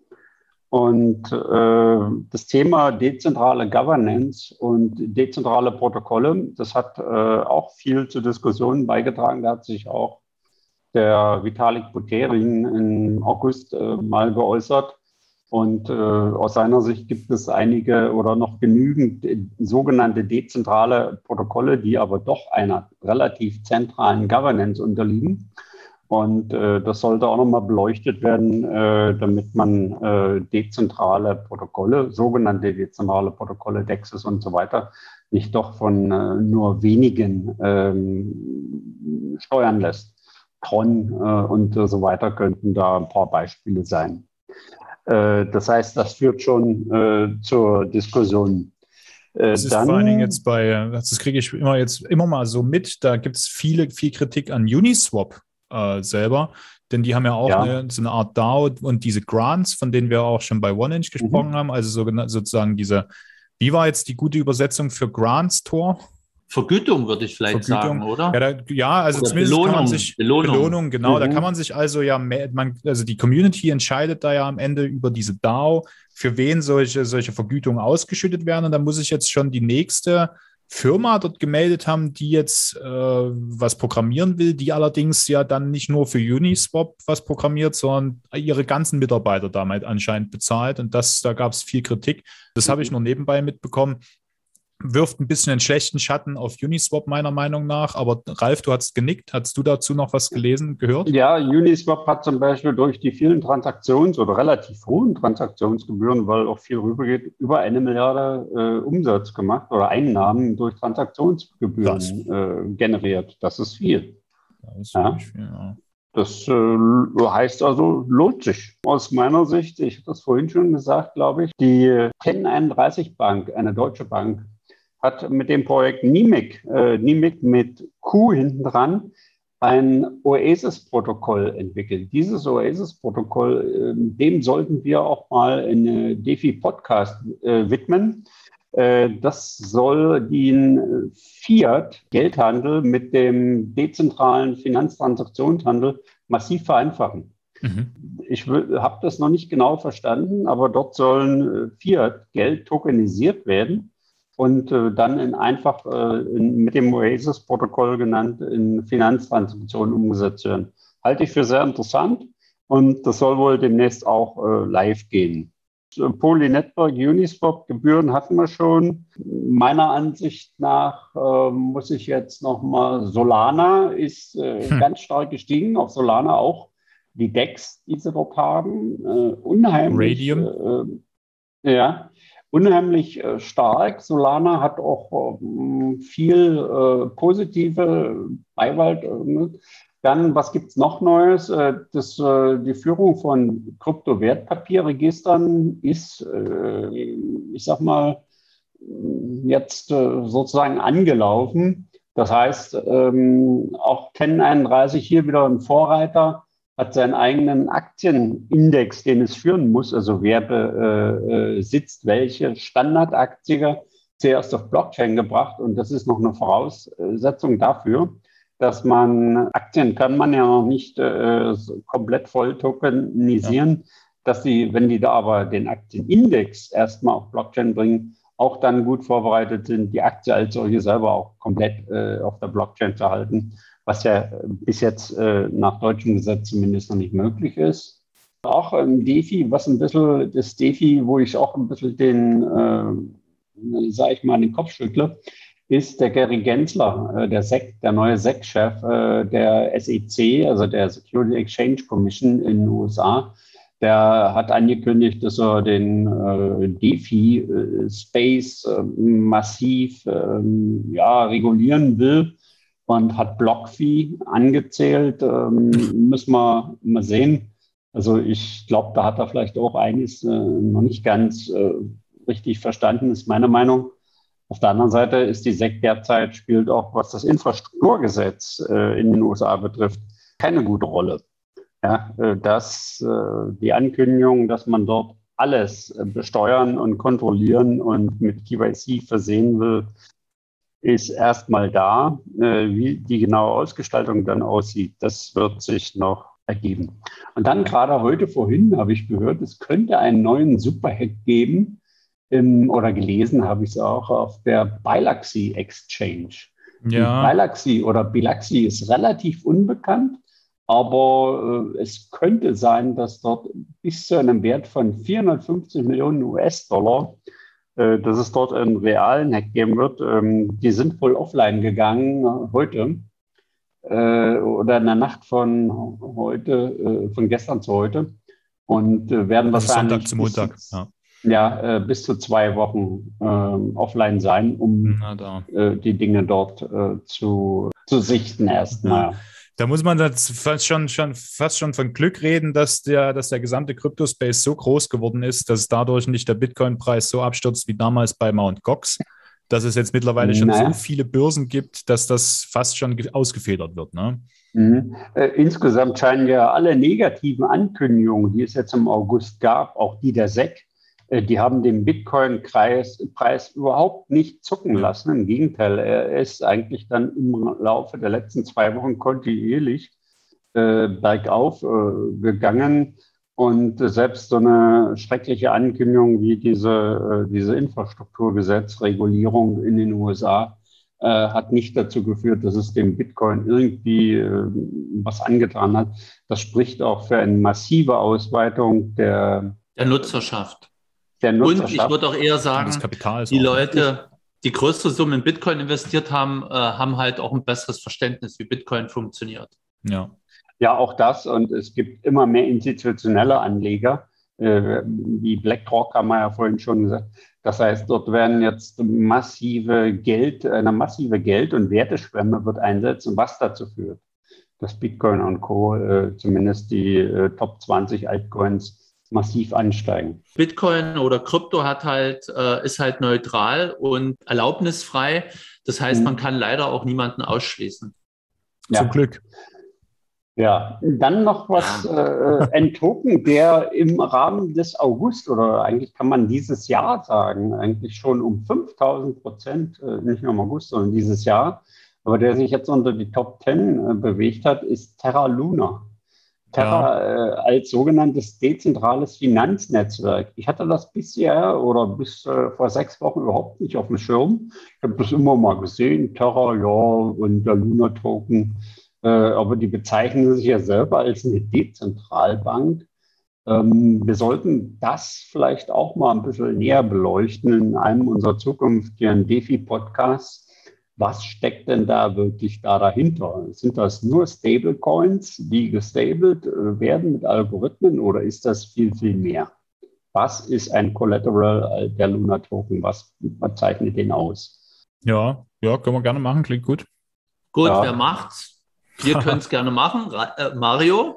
[SPEAKER 2] Und das Thema dezentrale Governance und dezentrale Protokolle, das hat auch viel zu Diskussionen beigetragen. Da hat sich auch der Vitalik Buterin im August mal geäußert. Und aus seiner Sicht gibt es einige oder noch genügend sogenannte dezentrale Protokolle, die aber doch einer relativ zentralen Governance unterliegen. Und das sollte auch nochmal beleuchtet werden, damit man dezentrale Protokolle, sogenannte dezentrale Protokolle, DEXs und so weiter, nicht doch von nur wenigen steuern lässt. Tron und so weiter könnten da ein paar Beispiele sein. Das heißt, das führt schon zur Diskussion.
[SPEAKER 1] Das ist vor allen Dingen jetzt das kriege ich immer mal so mit, da gibt es viel Kritik an Uniswap selber, denn die haben ja auch so eine Art DAO und diese Grants, von denen wir auch schon bei OneInch gesprochen haben, also sozusagen wie war jetzt die gute Übersetzung für Grants, Tor?
[SPEAKER 3] Vergütung würde ich vielleicht sagen, oder?
[SPEAKER 1] Also oder zumindest
[SPEAKER 3] Belohnung,
[SPEAKER 1] kann man sich Belohnung, genau, da kann man sich also also die Community entscheidet da ja am Ende über diese DAO, für wen solche Vergütungen ausgeschüttet werden, und da muss ich jetzt schon die nächste Firma dort gemeldet haben, die jetzt was programmieren will, die allerdings ja dann nicht nur für Uniswap was programmiert, sondern ihre ganzen Mitarbeiter damit anscheinend bezahlt, und da gab es viel Kritik. Das habe ich nur nebenbei mitbekommen. Wirft ein bisschen einen schlechten Schatten auf Uniswap meiner Meinung nach, aber Ralf, du hast genickt. Hast du dazu noch was gehört?
[SPEAKER 2] Ja, Uniswap hat zum Beispiel durch die vielen oder relativ hohen Transaktionsgebühren, weil auch viel rübergeht, über 1 Milliarde Umsatz gemacht oder Einnahmen durch Transaktionsgebühren generiert. Das ist viel. Das ist wirklich viel, ja. Das heißt also, lohnt sich. Aus meiner Sicht, ich habe das vorhin schon gesagt, glaube ich, die 1031 Bank, eine deutsche Bank, hat mit dem Projekt NIMIC mit Q hinten dran, ein Oasis-Protokoll entwickelt. Dieses Oasis-Protokoll, dem sollten wir auch mal in DeFi-Podcast widmen. Das soll den Fiat-Geldhandel mit dem dezentralen Finanztransaktionshandel massiv vereinfachen. Ich habe das noch nicht genau verstanden, aber dort sollen Fiat-Geld tokenisiert werden und dann mit dem Oasis-Protokoll genannt in Finanztransaktionen umgesetzt werden. Halte ich für sehr interessant, und das soll wohl demnächst auch live gehen. Poly Network, Uniswap, Gebühren hatten wir schon. Meiner Ansicht nach muss ich jetzt nochmal, Solana ist ganz stark gestiegen, auf Solana auch die DEX, die sie dort haben, unheimlich.
[SPEAKER 1] Radium.
[SPEAKER 2] Ja, unheimlich stark. Solana hat auch viel positive Beiwald. Dann, was gibt es noch Neues? Die Führung von Kryptowertpapierregistern ist, ich sag mal, jetzt sozusagen angelaufen. Das heißt, auch 1031 hier wieder ein Vorreiter, hat seinen eigenen Aktienindex, den es führen muss, also wer besitzt welche Standardaktie, zuerst auf Blockchain gebracht. Und das ist noch eine Voraussetzung dafür, dass Aktien kann man ja noch nicht komplett voll tokenisieren, dass wenn die da aber den Aktienindex erstmal auf Blockchain bringen, auch dann gut vorbereitet sind, die Aktie als solche selber auch komplett auf der Blockchain zu halten, was ja bis jetzt nach deutschem Gesetz zumindest noch nicht möglich ist. Auch DeFi, das DeFi, wo ich auch ein bisschen den Kopf schüttle, ist der Gary Gensler, der neue SEC-Chef der SEC, also der Security Exchange Commission in den USA. Der hat angekündigt, dass er den DeFi-Space massiv regulieren will und hat BlockFi angezählt. Müssen wir mal sehen. Also ich glaube, da hat er vielleicht auch eines noch nicht ganz richtig verstanden, ist meine Meinung. Auf der anderen Seite ist die SEC derzeit, spielt auch, was das Infrastrukturgesetz in den USA betrifft, keine gute Rolle. Ja, die Ankündigung, dass man dort alles besteuern und kontrollieren und mit KYC versehen will, ist erstmal da. Wie die genaue Ausgestaltung dann aussieht, das wird sich noch ergeben. Und dann gerade vorhin habe ich gehört, es könnte einen neuen Superhack geben, oder gelesen habe ich es auch, auf der Bilaxy Exchange.
[SPEAKER 1] Ja.
[SPEAKER 2] Bilaxy oder Bilaxy ist relativ unbekannt, aber es könnte sein, dass dort bis zu einem Wert von 450 Millionen US-Dollar, dass es dort einen realen Hack geben wird. Die sind wohl offline gegangen heute oder in der Nacht von gestern zu heute und werden
[SPEAKER 1] also
[SPEAKER 2] wahrscheinlich
[SPEAKER 1] Sonntag zu Montag.
[SPEAKER 2] bis zu 2 Wochen offline sein, um die Dinge dort zu sichten erstmal.
[SPEAKER 1] Ja. Da muss man jetzt fast schon von Glück reden, dass der gesamte Crypto-Space so groß geworden ist, dass dadurch nicht der Bitcoin-Preis so abstürzt wie damals bei Mt. Gox, dass es jetzt mittlerweile schon so viele Börsen gibt, dass das fast schon ausgefedert wird. Ne?
[SPEAKER 2] Insgesamt scheinen ja alle negativen Ankündigungen, die es jetzt im August gab, auch die der SEC, die haben den Bitcoin-Preis überhaupt nicht zucken lassen. Im Gegenteil, er ist eigentlich dann im Laufe der letzten 2 Wochen kontinuierlich bergauf gegangen. Und selbst so eine schreckliche Ankündigung wie diese Infrastrukturgesetzregulierung in den USA hat nicht dazu geführt, dass es dem Bitcoin irgendwie was angetan hat. Das spricht auch für eine massive Ausweitung der
[SPEAKER 3] Nutzerschaft. Und ich würde auch eher sagen, die Leute, die größere Summen in Bitcoin investiert haben, haben halt auch ein besseres Verständnis, wie Bitcoin funktioniert.
[SPEAKER 2] Ja, auch das. Und es gibt immer mehr institutionelle Anleger, wie BlackRock haben wir ja vorhin schon gesagt. Das heißt, dort werden jetzt eine massive Geld- und Werteschwemme wird einsetzen, was dazu führt, dass Bitcoin und Co., zumindest die Top 20 Altcoins, massiv ansteigen.
[SPEAKER 3] Bitcoin oder Krypto ist halt neutral und erlaubnisfrei. Das heißt, man kann leider auch niemanden ausschließen.
[SPEAKER 1] Zum Glück.
[SPEAKER 2] Ja, dann noch was, ein Token, der im Rahmen des August oder eigentlich kann man dieses Jahr sagen, eigentlich schon um 5.000%, nicht nur im August, sondern dieses Jahr, aber der sich jetzt unter die Top 10 bewegt hat, ist Terra Luna. Terra als sogenanntes dezentrales Finanznetzwerk. Ich hatte das bisher oder bis vor 6 Wochen überhaupt nicht auf dem Schirm. Ich habe das immer mal gesehen, Terra, und der Luna-Token. Aber die bezeichnen sich ja selber als eine Dezentralbank. Wir sollten das vielleicht auch mal ein bisschen näher beleuchten in einem unserer zukünftigen DeFi-Podcasts. Was steckt denn da wirklich dahinter? Sind das nur Stablecoins, die gestabelt werden mit Algorithmen, oder ist das viel, viel mehr? Was ist ein Collateral der Luna Token? Was zeichnet den aus?
[SPEAKER 1] Ja, können wir gerne machen. Klingt gut.
[SPEAKER 3] Gut, ja. Wer macht's? Wir können es gerne machen. Mario?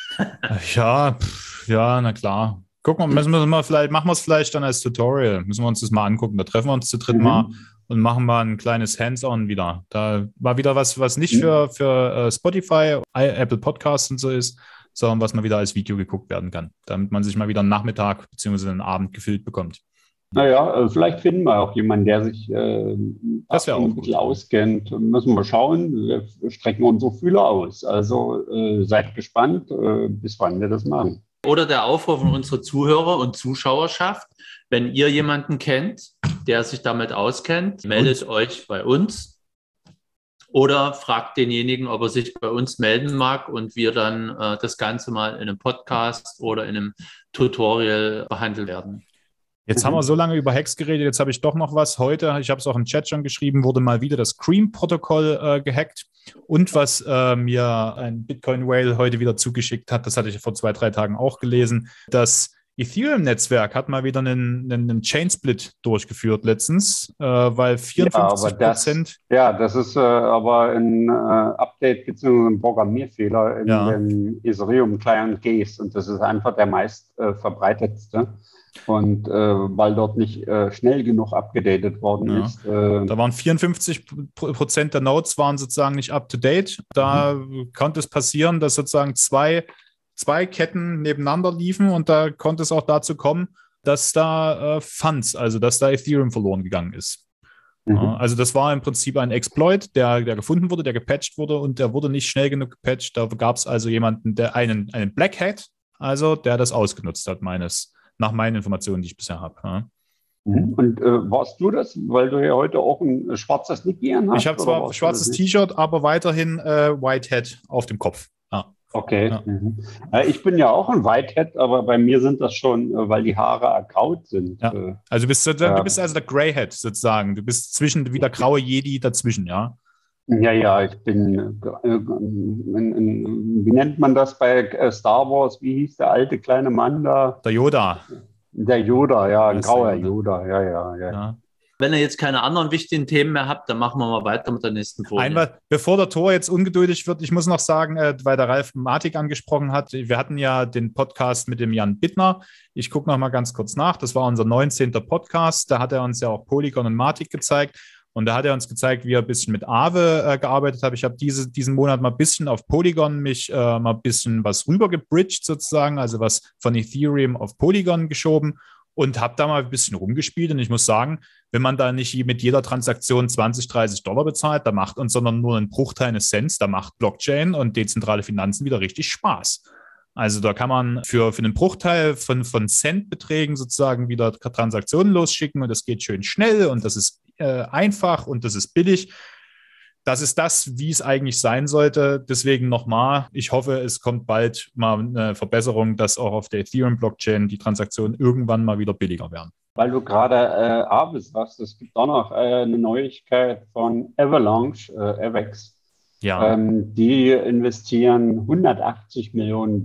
[SPEAKER 1] Ja, na klar. Gucken wir, vielleicht machen wir es vielleicht dann als Tutorial. Müssen wir uns das mal angucken. Da treffen wir uns zu dritt mal und machen mal ein kleines Hands-on wieder. Da war wieder was nicht für Spotify, Apple Podcasts und so ist, sondern was mal wieder als Video geguckt werden kann, damit man sich mal wieder einen Nachmittag bzw. einen Abend gefüllt bekommt.
[SPEAKER 2] Naja, vielleicht finden wir auch jemanden, der sich
[SPEAKER 1] das auch
[SPEAKER 2] ein bisschen auskennt. Müssen wir schauen. Wir strecken unsere Fühler aus. Also seid gespannt, bis wann wir das machen.
[SPEAKER 3] Oder der Aufruf von unserer Zuhörer und Zuschauerschaft, wenn ihr jemanden kennt, der sich damit auskennt, meldet euch bei uns oder fragt denjenigen, ob er sich bei uns melden mag und wir dann das Ganze mal in einem Podcast oder in einem Tutorial behandelt werden.
[SPEAKER 1] Jetzt haben wir so lange über Hacks geredet, jetzt habe ich doch noch was. Heute, ich habe es auch im Chat schon geschrieben, wurde mal wieder das Cream-Protokoll gehackt. Und was mir ein Bitcoin-Whale heute wieder zugeschickt hat, das hatte ich vor 2-3 Tagen auch gelesen, das Ethereum-Netzwerk hat mal wieder einen Chain-Split durchgeführt letztens, weil 54%...
[SPEAKER 2] Ja, das ist aber ein Update bzw. ein Programmierfehler in dem Ethereum-Client Case und das ist einfach der meist verbreitetste. Und weil dort nicht schnell genug abgedatet worden ist.
[SPEAKER 1] Da waren 54% der Nodes waren sozusagen nicht up-to-date. Da konnte es passieren, dass sozusagen zwei Ketten nebeneinander liefen und da konnte es auch dazu kommen, dass da Funds, also dass da Ethereum verloren gegangen ist. Also das war im Prinzip ein Exploit, der gefunden wurde, der gepatcht wurde und der wurde nicht schnell genug gepatcht. Da gab es also jemanden, der einen Black Hat, also der das ausgenutzt hat, nach meinen Informationen, die ich bisher habe. Ja.
[SPEAKER 2] Und warst du das, weil du ja heute auch ein schwarzes Nicky hast?
[SPEAKER 1] Ich habe zwar ein schwarzes T-Shirt, aber weiterhin White Hat auf dem Kopf. Ja.
[SPEAKER 2] Okay. Ja. Ich bin ja auch ein White Hat, aber bei mir sind das schon, weil die Haare ergraut sind.
[SPEAKER 1] Ja. Also du bist also der Grey Hat sozusagen. Du bist wie der graue Jedi dazwischen, ja?
[SPEAKER 2] Ja, ich bin, wie nennt man das bei Star Wars? Wie hieß der alte kleine Mann da?
[SPEAKER 1] Der Yoda.
[SPEAKER 2] Der Yoda, ja, ein grauer Yoda, ja.
[SPEAKER 3] Wenn ihr jetzt keine anderen wichtigen Themen mehr habt, dann machen wir mal weiter mit der nächsten Folie.
[SPEAKER 1] Einmal, bevor der Tor jetzt ungeduldig wird, ich muss noch sagen, weil der Ralf Matic angesprochen hat, wir hatten ja den Podcast mit dem Jan Bittner. Ich gucke noch mal ganz kurz nach. Das war unser 19. Podcast. Da hat er uns ja auch Polygon und Matic gezeigt. Und da hat er uns gezeigt, wie er ein bisschen mit Aave gearbeitet hat. Ich habe diesen Monat mal ein bisschen auf Polygon mich mal ein bisschen was rüber gebridged sozusagen, also was von Ethereum auf Polygon geschoben und habe da mal ein bisschen rumgespielt. Und ich muss sagen, wenn man da nicht mit jeder Transaktion $20-30 bezahlt, sondern nur einen Bruchteil eines Cents, da macht Blockchain und dezentrale Finanzen wieder richtig Spaß. Also da kann man für einen Bruchteil von Centbeträgen sozusagen wieder Transaktionen losschicken und das geht schön schnell und das ist einfach und das ist billig. Das ist das, wie es eigentlich sein sollte. Deswegen nochmal, ich hoffe, es kommt bald mal eine Verbesserung, dass auch auf der Ethereum-Blockchain die Transaktionen irgendwann mal wieder billiger werden.
[SPEAKER 2] Weil du gerade Aave sagst, es gibt auch noch eine Neuigkeit von Avalanche, Avex.
[SPEAKER 1] Ja.
[SPEAKER 2] Die investieren $180 Millionen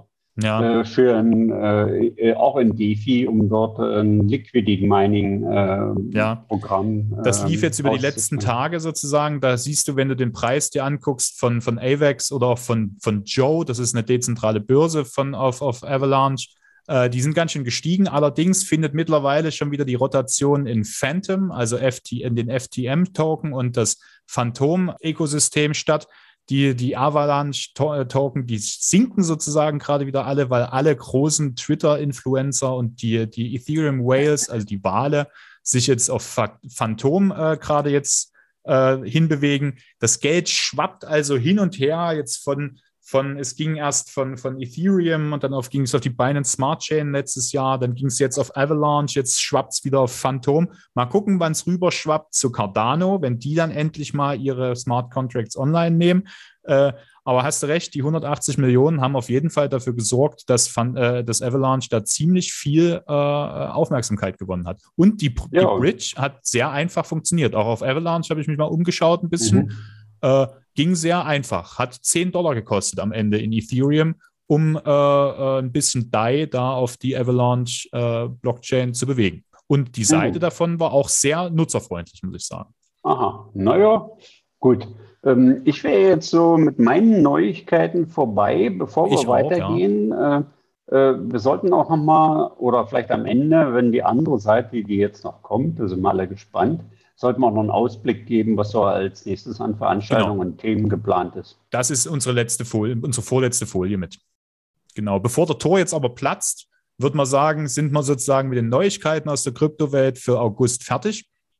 [SPEAKER 2] für auch in DeFi, um dort ein Liquidity Mining Programm.
[SPEAKER 1] Das lief jetzt über die letzten Tage sozusagen. Da siehst du, wenn du den Preis dir anguckst von Avex oder auch von Joe, das ist eine dezentrale Börse auf Avalanche, die sind ganz schön gestiegen. Allerdings findet mittlerweile schon wieder die Rotation in Phantom, also in den FTM-Token und das Phantom-Ökosystem statt. Die Avalanche-Token, die sinken sozusagen gerade wieder alle, weil alle großen Twitter-Influencer und die Ethereum-Whales, also die Wale, sich jetzt auf Phantom gerade jetzt hinbewegen. Das Geld schwappt also hin und her jetzt von es ging erst von Ethereum und dann ging es auf die Binance Smart Chain letztes Jahr, dann ging es jetzt auf Avalanche, jetzt schwappt es wieder auf Phantom. Mal gucken, wann es rüber schwappt zu Cardano, wenn die dann endlich mal ihre Smart Contracts online nehmen. Aber hast du recht, die 180 Millionen haben auf jeden Fall dafür gesorgt, dass Avalanche da ziemlich viel Aufmerksamkeit gewonnen hat. Und die Bridge hat sehr einfach funktioniert. Auch auf Avalanche habe ich mich mal umgeschaut ein bisschen. Ging sehr einfach. Hat $10 gekostet am Ende in Ethereum, um ein bisschen DAI da auf die Avalanche Blockchain zu bewegen. Und die Seite davon war auch sehr nutzerfreundlich, muss ich sagen.
[SPEAKER 2] Aha, naja, gut. Ich wäre jetzt so mit meinen Neuigkeiten vorbei, bevor wir weitergehen. Wir sollten auch nochmal, oder vielleicht am Ende, wenn die andere Seite, die jetzt noch kommt, da sind wir alle gespannt, sollten wir auch noch einen Ausblick geben, was so als nächstes an Veranstaltungen und Themen geplant ist.
[SPEAKER 1] Das ist unsere vorletzte Folie mit. Genau. Bevor der Tor jetzt aber platzt, würde man sagen, sind wir sozusagen mit den Neuigkeiten aus der Kryptowelt für August fertig.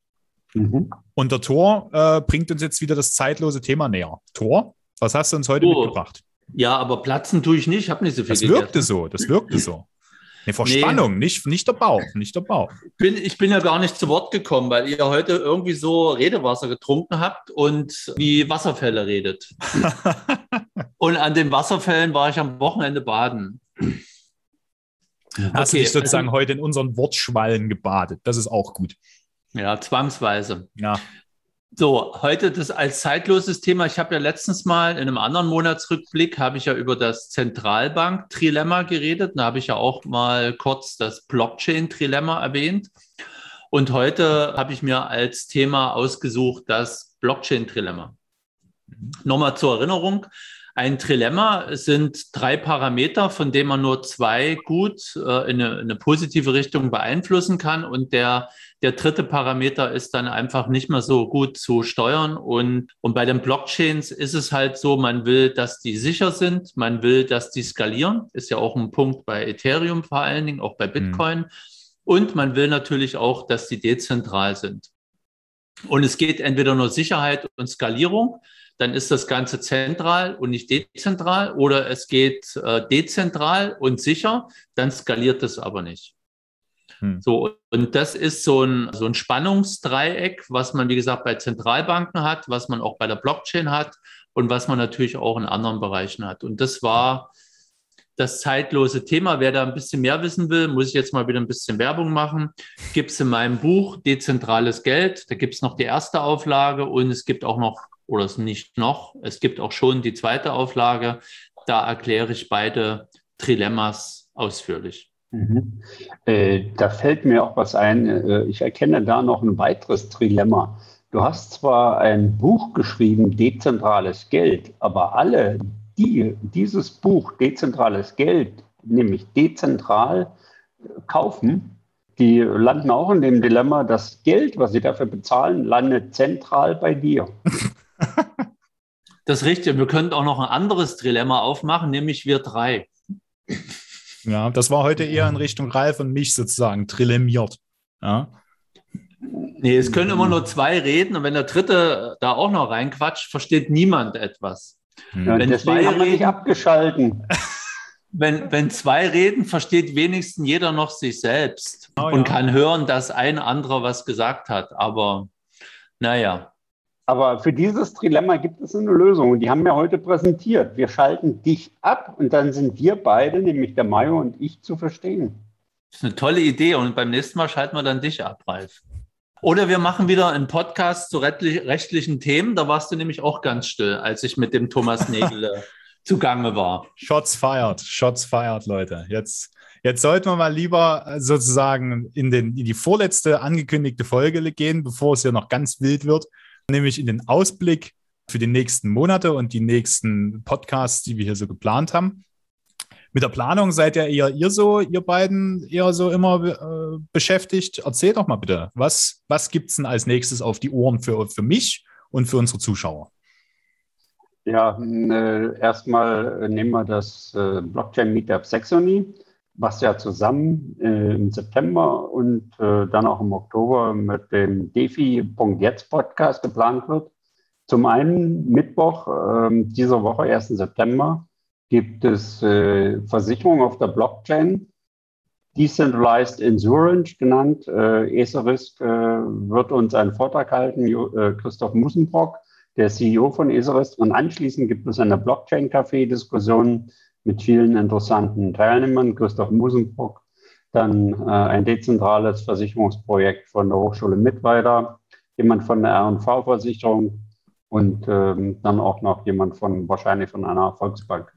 [SPEAKER 1] Und der Tor bringt uns jetzt wieder das zeitlose Thema näher. Tor, was hast du uns heute mitgebracht?
[SPEAKER 3] Ja, aber platzen tue ich nicht, ich habe nicht so viel
[SPEAKER 1] gegessen. Das wirkte so. Nee, vor Spannung, nicht der Bauch.
[SPEAKER 3] Ich bin ja gar nicht zu Wort gekommen, weil ihr heute irgendwie so Redewasser getrunken habt und wie Wasserfälle redet. Und an den Wasserfällen war ich am Wochenende baden.
[SPEAKER 1] Hast du dich sozusagen heute in unseren Wortschwallen gebadet? Das ist auch gut.
[SPEAKER 3] Ja, zwangsweise.
[SPEAKER 1] Ja.
[SPEAKER 3] So, heute das als zeitloses Thema. Ich habe ja letztens mal in einem anderen Monatsrückblick, habe ich ja über das Zentralbank-Trilemma geredet. Da habe ich ja auch mal kurz das Blockchain-Trilemma erwähnt. Und heute habe ich mir als Thema ausgesucht das Blockchain-Trilemma. Nochmal zur Erinnerung. Ein Trilemma sind 3 Parameter, von denen man nur 2 gut in eine positive Richtung beeinflussen kann. Und der 3. Parameter ist dann einfach nicht mehr so gut zu steuern. Und bei den Blockchains ist es halt so, man will, dass die sicher sind. Man will, dass die skalieren. Ist ja auch ein Punkt bei Ethereum vor allen Dingen, auch bei Bitcoin. Und man will natürlich auch, dass die dezentral sind. Und es geht entweder nur Sicherheit und Skalierung, dann ist das Ganze zentral und nicht dezentral, oder es geht dezentral und sicher, dann skaliert es aber nicht. So, und das ist so ein Spannungsdreieck, was man, wie gesagt, bei Zentralbanken hat, was man auch bei der Blockchain hat und was man natürlich auch in anderen Bereichen hat. Und das war das zeitlose Thema. Wer da ein bisschen mehr wissen will, muss ich jetzt mal wieder ein bisschen Werbung machen. Gibt es in meinem Buch Dezentrales Geld. Da gibt es noch die erste Auflage und es gibt auch noch, oder es nicht noch, es gibt auch schon die zweite Auflage. Da erkläre ich beide Trilemmas ausführlich.
[SPEAKER 2] Da fällt mir auch was ein. Ich erkenne da noch ein weiteres Trilemma. Du hast zwar ein Buch geschrieben, Dezentrales Geld, aber alle, die dieses Buch, Dezentrales Geld, nämlich dezentral kaufen, die landen auch in dem Dilemma, das Geld, was sie dafür bezahlen, landet zentral bei dir.
[SPEAKER 3] Das ist richtig. Wir können auch noch ein anderes Trilemma aufmachen, nämlich wir 3.
[SPEAKER 1] Ja, das war heute eher in Richtung Ralf und mich sozusagen trilemmiert. Ja.
[SPEAKER 3] Nee, es können immer nur 2 reden und wenn der 3. da auch noch reinquatscht, versteht niemand etwas.
[SPEAKER 2] Ja, wenn deswegen haben wir nicht abgeschalten.
[SPEAKER 3] Wenn 2 reden, versteht wenigstens jeder noch sich selbst und kann hören, dass ein anderer was gesagt hat. Aber naja.
[SPEAKER 2] Aber für dieses Trilemma gibt es eine Lösung und die haben wir heute präsentiert. Wir schalten dich ab und dann sind wir beide, nämlich der Mayo und ich, zu verstehen.
[SPEAKER 3] Das ist eine tolle Idee und beim nächsten Mal schalten wir dann dich ab, Ralf. Oder wir machen wieder einen Podcast zu rechtlichen Themen. Da warst du nämlich auch ganz still, als ich mit dem Thomas Nägele zugange war.
[SPEAKER 1] Shots fired, Leute. Jetzt sollten wir mal lieber sozusagen in die vorletzte angekündigte Folge gehen, bevor es ja noch ganz wild wird. Nämlich in den Ausblick für die nächsten Monate und die nächsten Podcasts, die wir hier so geplant haben. Mit der Planung seid ja eher ihr beiden eher so immer beschäftigt. Erzähl doch mal bitte, was gibt es denn als nächstes auf die Ohren für mich und für unsere Zuschauer?
[SPEAKER 2] Ja, erstmal nehmen wir das Blockchain Meetup Saxony, was ja zusammen im September und dann auch im Oktober mit dem DeFi.jetzt Podcast geplant wird. Zum einen Mittwoch dieser Woche, 1. September, gibt es Versicherung auf der Blockchain, Decentralized Insurance genannt. ESARISK wird uns einen Vortrag halten, Christoph Mussenbrock, der CEO von ESARISK. Und anschließend gibt es eine Blockchain-Café-Diskussion mit vielen interessanten Teilnehmern. Christoph Mussenbrock, dann ein dezentrales Versicherungsprojekt von der Hochschule Mittweida, jemand von der R&V-Versicherung und dann auch noch jemand wahrscheinlich von einer Volksbank.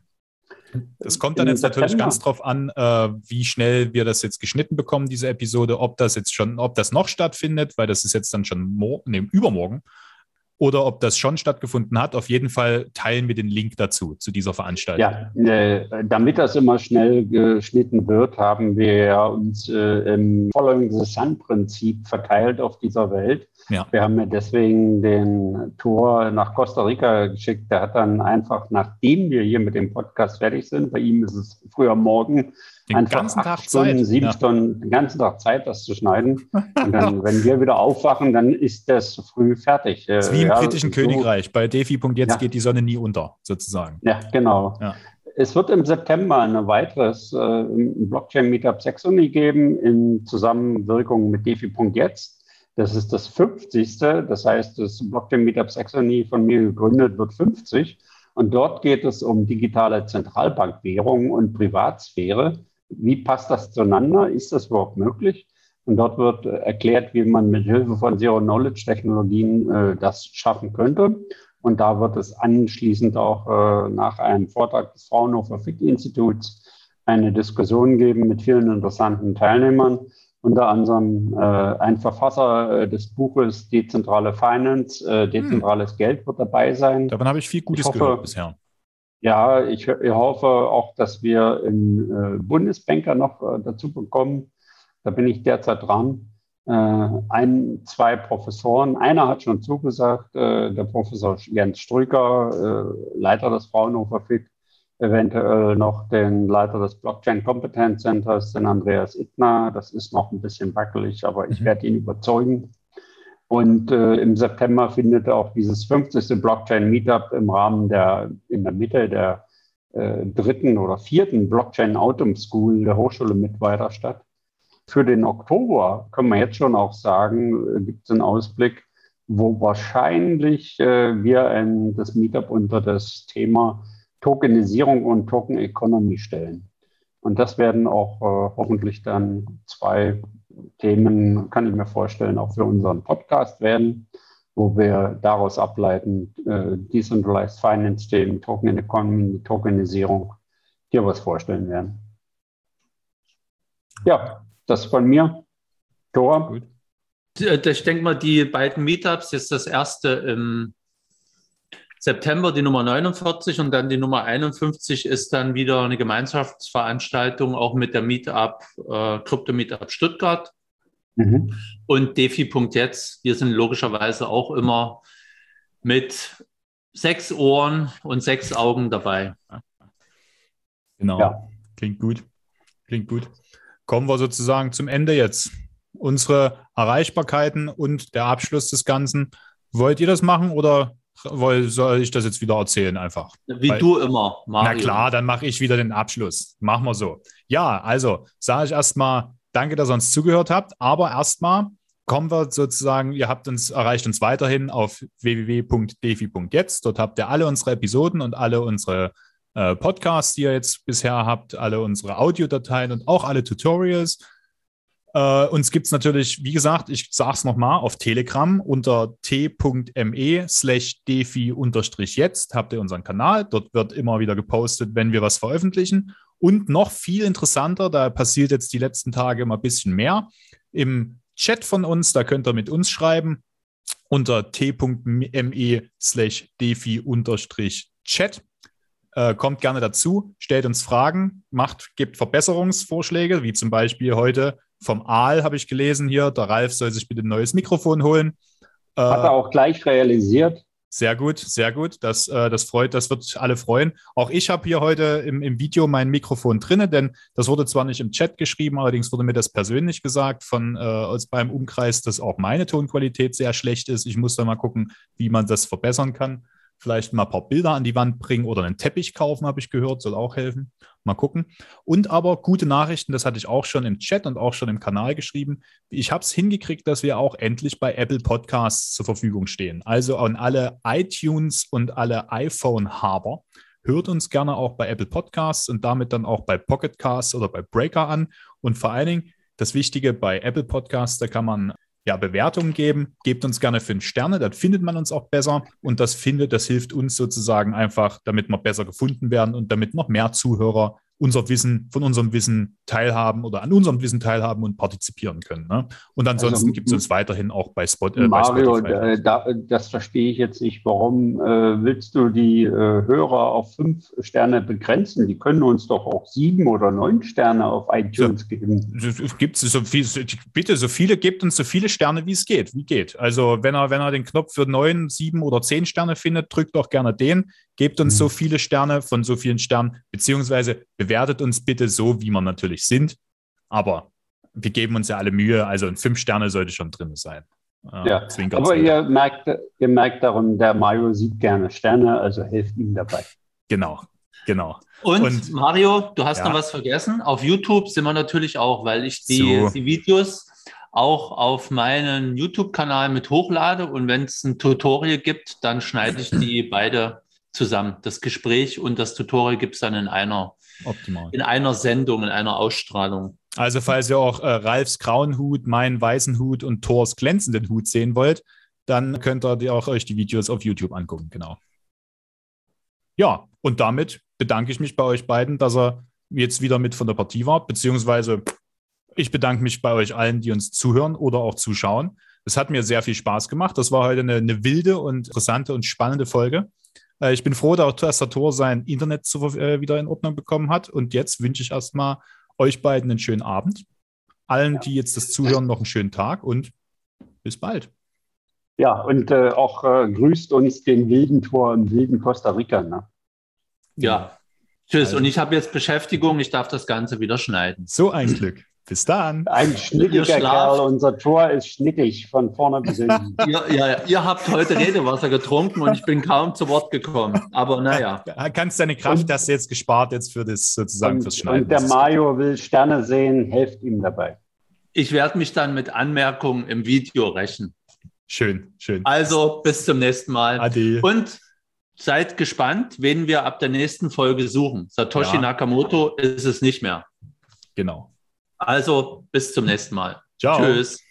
[SPEAKER 1] Das kommt dann jetzt natürlich ganz drauf an, wie schnell wir das jetzt geschnitten bekommen, diese Episode, ob das noch stattfindet, weil das ist jetzt dann schon übermorgen, oder ob das schon stattgefunden hat. Auf jeden Fall teilen wir den Link dazu, zu dieser Veranstaltung.
[SPEAKER 2] Ja, damit das immer schnell geschnitten wird, haben wir uns im Following the Sun-Prinzip verteilt auf dieser Welt. Ja. Wir haben ja deswegen den Tor nach Costa Rica geschickt. Der hat dann einfach, nachdem wir hier mit dem Podcast fertig sind, bei ihm ist es früher morgen,
[SPEAKER 1] den ganzen Tag Zeit.
[SPEAKER 2] 7 Stunden, den ganzen Tag Zeit, das zu schneiden. Und dann, wenn wir wieder aufwachen, dann ist das früh fertig.
[SPEAKER 1] Das ist wie im britischen Königreich. Bei DeFi.jetzt geht die Sonne nie unter, sozusagen.
[SPEAKER 2] Ja, genau. Ja. Es wird im September ein weiteres Blockchain-Meetup Saxony geben in Zusammenwirkung mit DeFi.jetzt. Das ist das 50. Das heißt, das Blockchain-Meetup Saxony von mir gegründet wird 50. Und dort geht es um digitale Zentralbankwährung und Privatsphäre. Wie passt das zueinander? Ist das überhaupt möglich? Und dort wird erklärt, wie man mit Hilfe von Zero-Knowledge-Technologien das schaffen könnte. Und da wird es anschließend auch nach einem Vortrag des Fraunhofer FIC-Instituts eine Diskussion geben mit vielen interessanten Teilnehmern. Unter anderem ein Verfasser des Buches Dezentrale Finance, dezentrales Geld wird dabei sein.
[SPEAKER 1] Davon habe ich viel Gutes gehört bisher.
[SPEAKER 2] Ja, ich hoffe auch, dass wir einen Bundesbanker noch dazu bekommen. Da bin ich derzeit dran. 2 Professoren. Einer hat schon zugesagt, der Professor Jens Strücker, Leiter des Fraunhofer FIC, eventuell noch den Leiter des Blockchain Competence Centers, den Andreas Ittner. Das ist noch ein bisschen wackelig, aber ich werde ihn überzeugen. Und im September findet auch dieses 50. Blockchain Meetup im Rahmen in der Mitte der 3. oder 4. Blockchain Autumn School der Hochschule Mittweida statt. Für den Oktober können wir jetzt schon auch sagen, gibt es einen Ausblick, wo wahrscheinlich wir das Meetup unter das Thema Tokenisierung und Token Economy stellen. Und das werden auch hoffentlich dann 2 Themen, kann ich mir vorstellen, auch für unseren Podcast werden, wo wir daraus ableiten, Decentralized Finance-Themen, Token Economy, Tokenisierung, hier was vorstellen werden. Ja, das von mir. Thor?
[SPEAKER 3] Gut. Ich denke mal, die beiden Meetups, jetzt das erste im September, die Nummer 49 und dann die Nummer 51 ist dann wieder eine Gemeinschaftsveranstaltung, auch mit der Meetup, Krypto Meetup Stuttgart und DeFi.jetzt. Wir sind logischerweise auch immer mit 6 Ohren und 6 Augen dabei.
[SPEAKER 1] Genau, ja. Klingt gut. Kommen wir sozusagen zum Ende jetzt. Unsere Erreichbarkeiten und der Abschluss des Ganzen. Wollt ihr das machen oder soll ich das jetzt wieder erzählen einfach?
[SPEAKER 3] Du immer, Mario.
[SPEAKER 1] Na klar, dann mache ich wieder den Abschluss. Machen wir so. Ja, also sage ich erstmal danke, dass ihr uns zugehört habt. Aber erstmal kommen wir sozusagen, erreicht uns weiterhin auf www.defi.jetzt. Dort habt ihr alle unsere Episoden und alle unsere Podcasts, die ihr jetzt bisher habt, alle unsere Audiodateien und auch alle Tutorials. Uns gibt es natürlich, wie gesagt, ich sage es nochmal, auf Telegram unter t.me/defi_jetzt habt ihr unseren Kanal. Dort wird immer wieder gepostet, wenn wir was veröffentlichen. Und noch viel interessanter, da passiert jetzt die letzten Tage immer ein bisschen mehr, im Chat von uns, da könnt ihr mit uns schreiben unter t.me/defi_chat. Kommt gerne dazu, stellt uns Fragen, gebt Verbesserungsvorschläge, wie zum Beispiel heute vom Aal habe ich gelesen hier, der Ralf soll sich bitte ein neues Mikrofon holen.
[SPEAKER 2] Hat er auch gleich realisiert.
[SPEAKER 1] Sehr gut. Das wird alle freuen. Auch ich habe hier heute im Video mein Mikrofon drin, denn das wurde zwar nicht im Chat geschrieben, allerdings wurde mir das persönlich gesagt beim Umkreis, dass auch meine Tonqualität sehr schlecht ist. Ich muss da mal gucken, wie man das verbessern kann. Vielleicht mal ein paar Bilder an die Wand bringen oder einen Teppich kaufen, habe ich gehört, soll auch helfen. Mal gucken. Und aber gute Nachrichten, das hatte ich auch schon im Chat und auch schon im Kanal geschrieben. Ich habe es hingekriegt, dass wir auch endlich bei Apple Podcasts zur Verfügung stehen. Also an alle iTunes und alle iPhone-Haber. Hört uns gerne auch bei Apple Podcasts und damit dann auch bei Pocket Casts oder bei Breaker an. Und vor allen Dingen das Wichtige bei Apple Podcasts, da kann man Bewertungen geben. Gebt uns gerne 5 Sterne, dann findet man uns auch besser. Und das hilft uns sozusagen einfach, damit wir besser gefunden werden und damit noch mehr Zuhörer von unserem Wissen teilhaben oder an unserem Wissen teilhaben und partizipieren können. Ne? Und ansonsten gibt es uns weiterhin auch bei Spotify.
[SPEAKER 2] Mario, das verstehe ich jetzt nicht. Warum willst du die Hörer auf 5 Sterne begrenzen? Die können uns doch auch 7 oder 9 Sterne auf iTunes geben.
[SPEAKER 1] Bitte, gebt uns so viele Sterne, wie es geht. Also wenn er den Knopf für 9, 7 oder 10 Sterne findet, drückt doch gerne den. Gebt uns so viele Sterne von so vielen Sternen, beziehungsweise bewertet uns bitte so, wie wir natürlich sind. Aber wir geben uns ja alle Mühe, also 5 Sterne sollte schon drin sein.
[SPEAKER 2] Ja, aber ihr merkt darum, der Mario sieht gerne Sterne, also helft ihm dabei.
[SPEAKER 1] Genau.
[SPEAKER 3] Und Mario, du hast noch was vergessen. Auf YouTube sind wir natürlich auch, weil ich die Videos auch auf meinen YouTube-Kanal mit hochlade. Und wenn es ein Tutorial gibt, dann schneide ich die beide zusammen. Das Gespräch und das Tutorial gibt es dann in einer Sendung, in einer Ausstrahlung.
[SPEAKER 1] Also falls ihr auch Ralfs grauen Hut, meinen weißen Hut und Thors glänzenden Hut sehen wollt, dann könnt ihr auch euch die Videos auf YouTube angucken, genau. Ja, und damit bedanke ich mich bei euch beiden, dass ihr jetzt wieder mit von der Partie wart, beziehungsweise ich bedanke mich bei euch allen, die uns zuhören oder auch zuschauen. Es hat mir sehr viel Spaß gemacht. Das war heute eine wilde und interessante und spannende Folge. Ich bin froh, dass der Thor sein Internet wieder in Ordnung bekommen hat. Und jetzt wünsche ich erstmal euch beiden einen schönen Abend. Allen, die jetzt das zuhören, noch einen schönen Tag und bis bald.
[SPEAKER 2] Ja, und auch grüßt uns den wilden Thor im wilden Costa Rica. Ne?
[SPEAKER 3] Ja, tschüss. Also. Und ich habe jetzt Beschäftigung, ich darf das Ganze wieder schneiden.
[SPEAKER 1] So ein Glück. Bis dann.
[SPEAKER 2] Ein schnickiger Kerl, unser Tor ist schnickig von vorne bis hinten.
[SPEAKER 3] Ihr habt heute Redewasser getrunken und ich bin kaum zu Wort gekommen. Aber naja.
[SPEAKER 1] Kannst deine Kraft hast du jetzt gespart, jetzt für das sozusagen fürs Schneiden.
[SPEAKER 2] Und der Mario will Sterne sehen, helft ihm dabei.
[SPEAKER 3] Ich werde mich dann mit Anmerkungen im Video rächen.
[SPEAKER 1] Schön.
[SPEAKER 3] Also bis zum nächsten Mal.
[SPEAKER 1] Ade.
[SPEAKER 3] Und seid gespannt, wen wir ab der nächsten Folge suchen. Satoshi Nakamoto ist es nicht mehr.
[SPEAKER 1] Genau.
[SPEAKER 3] Also bis zum nächsten Mal.
[SPEAKER 1] Ciao.
[SPEAKER 3] Tschüss.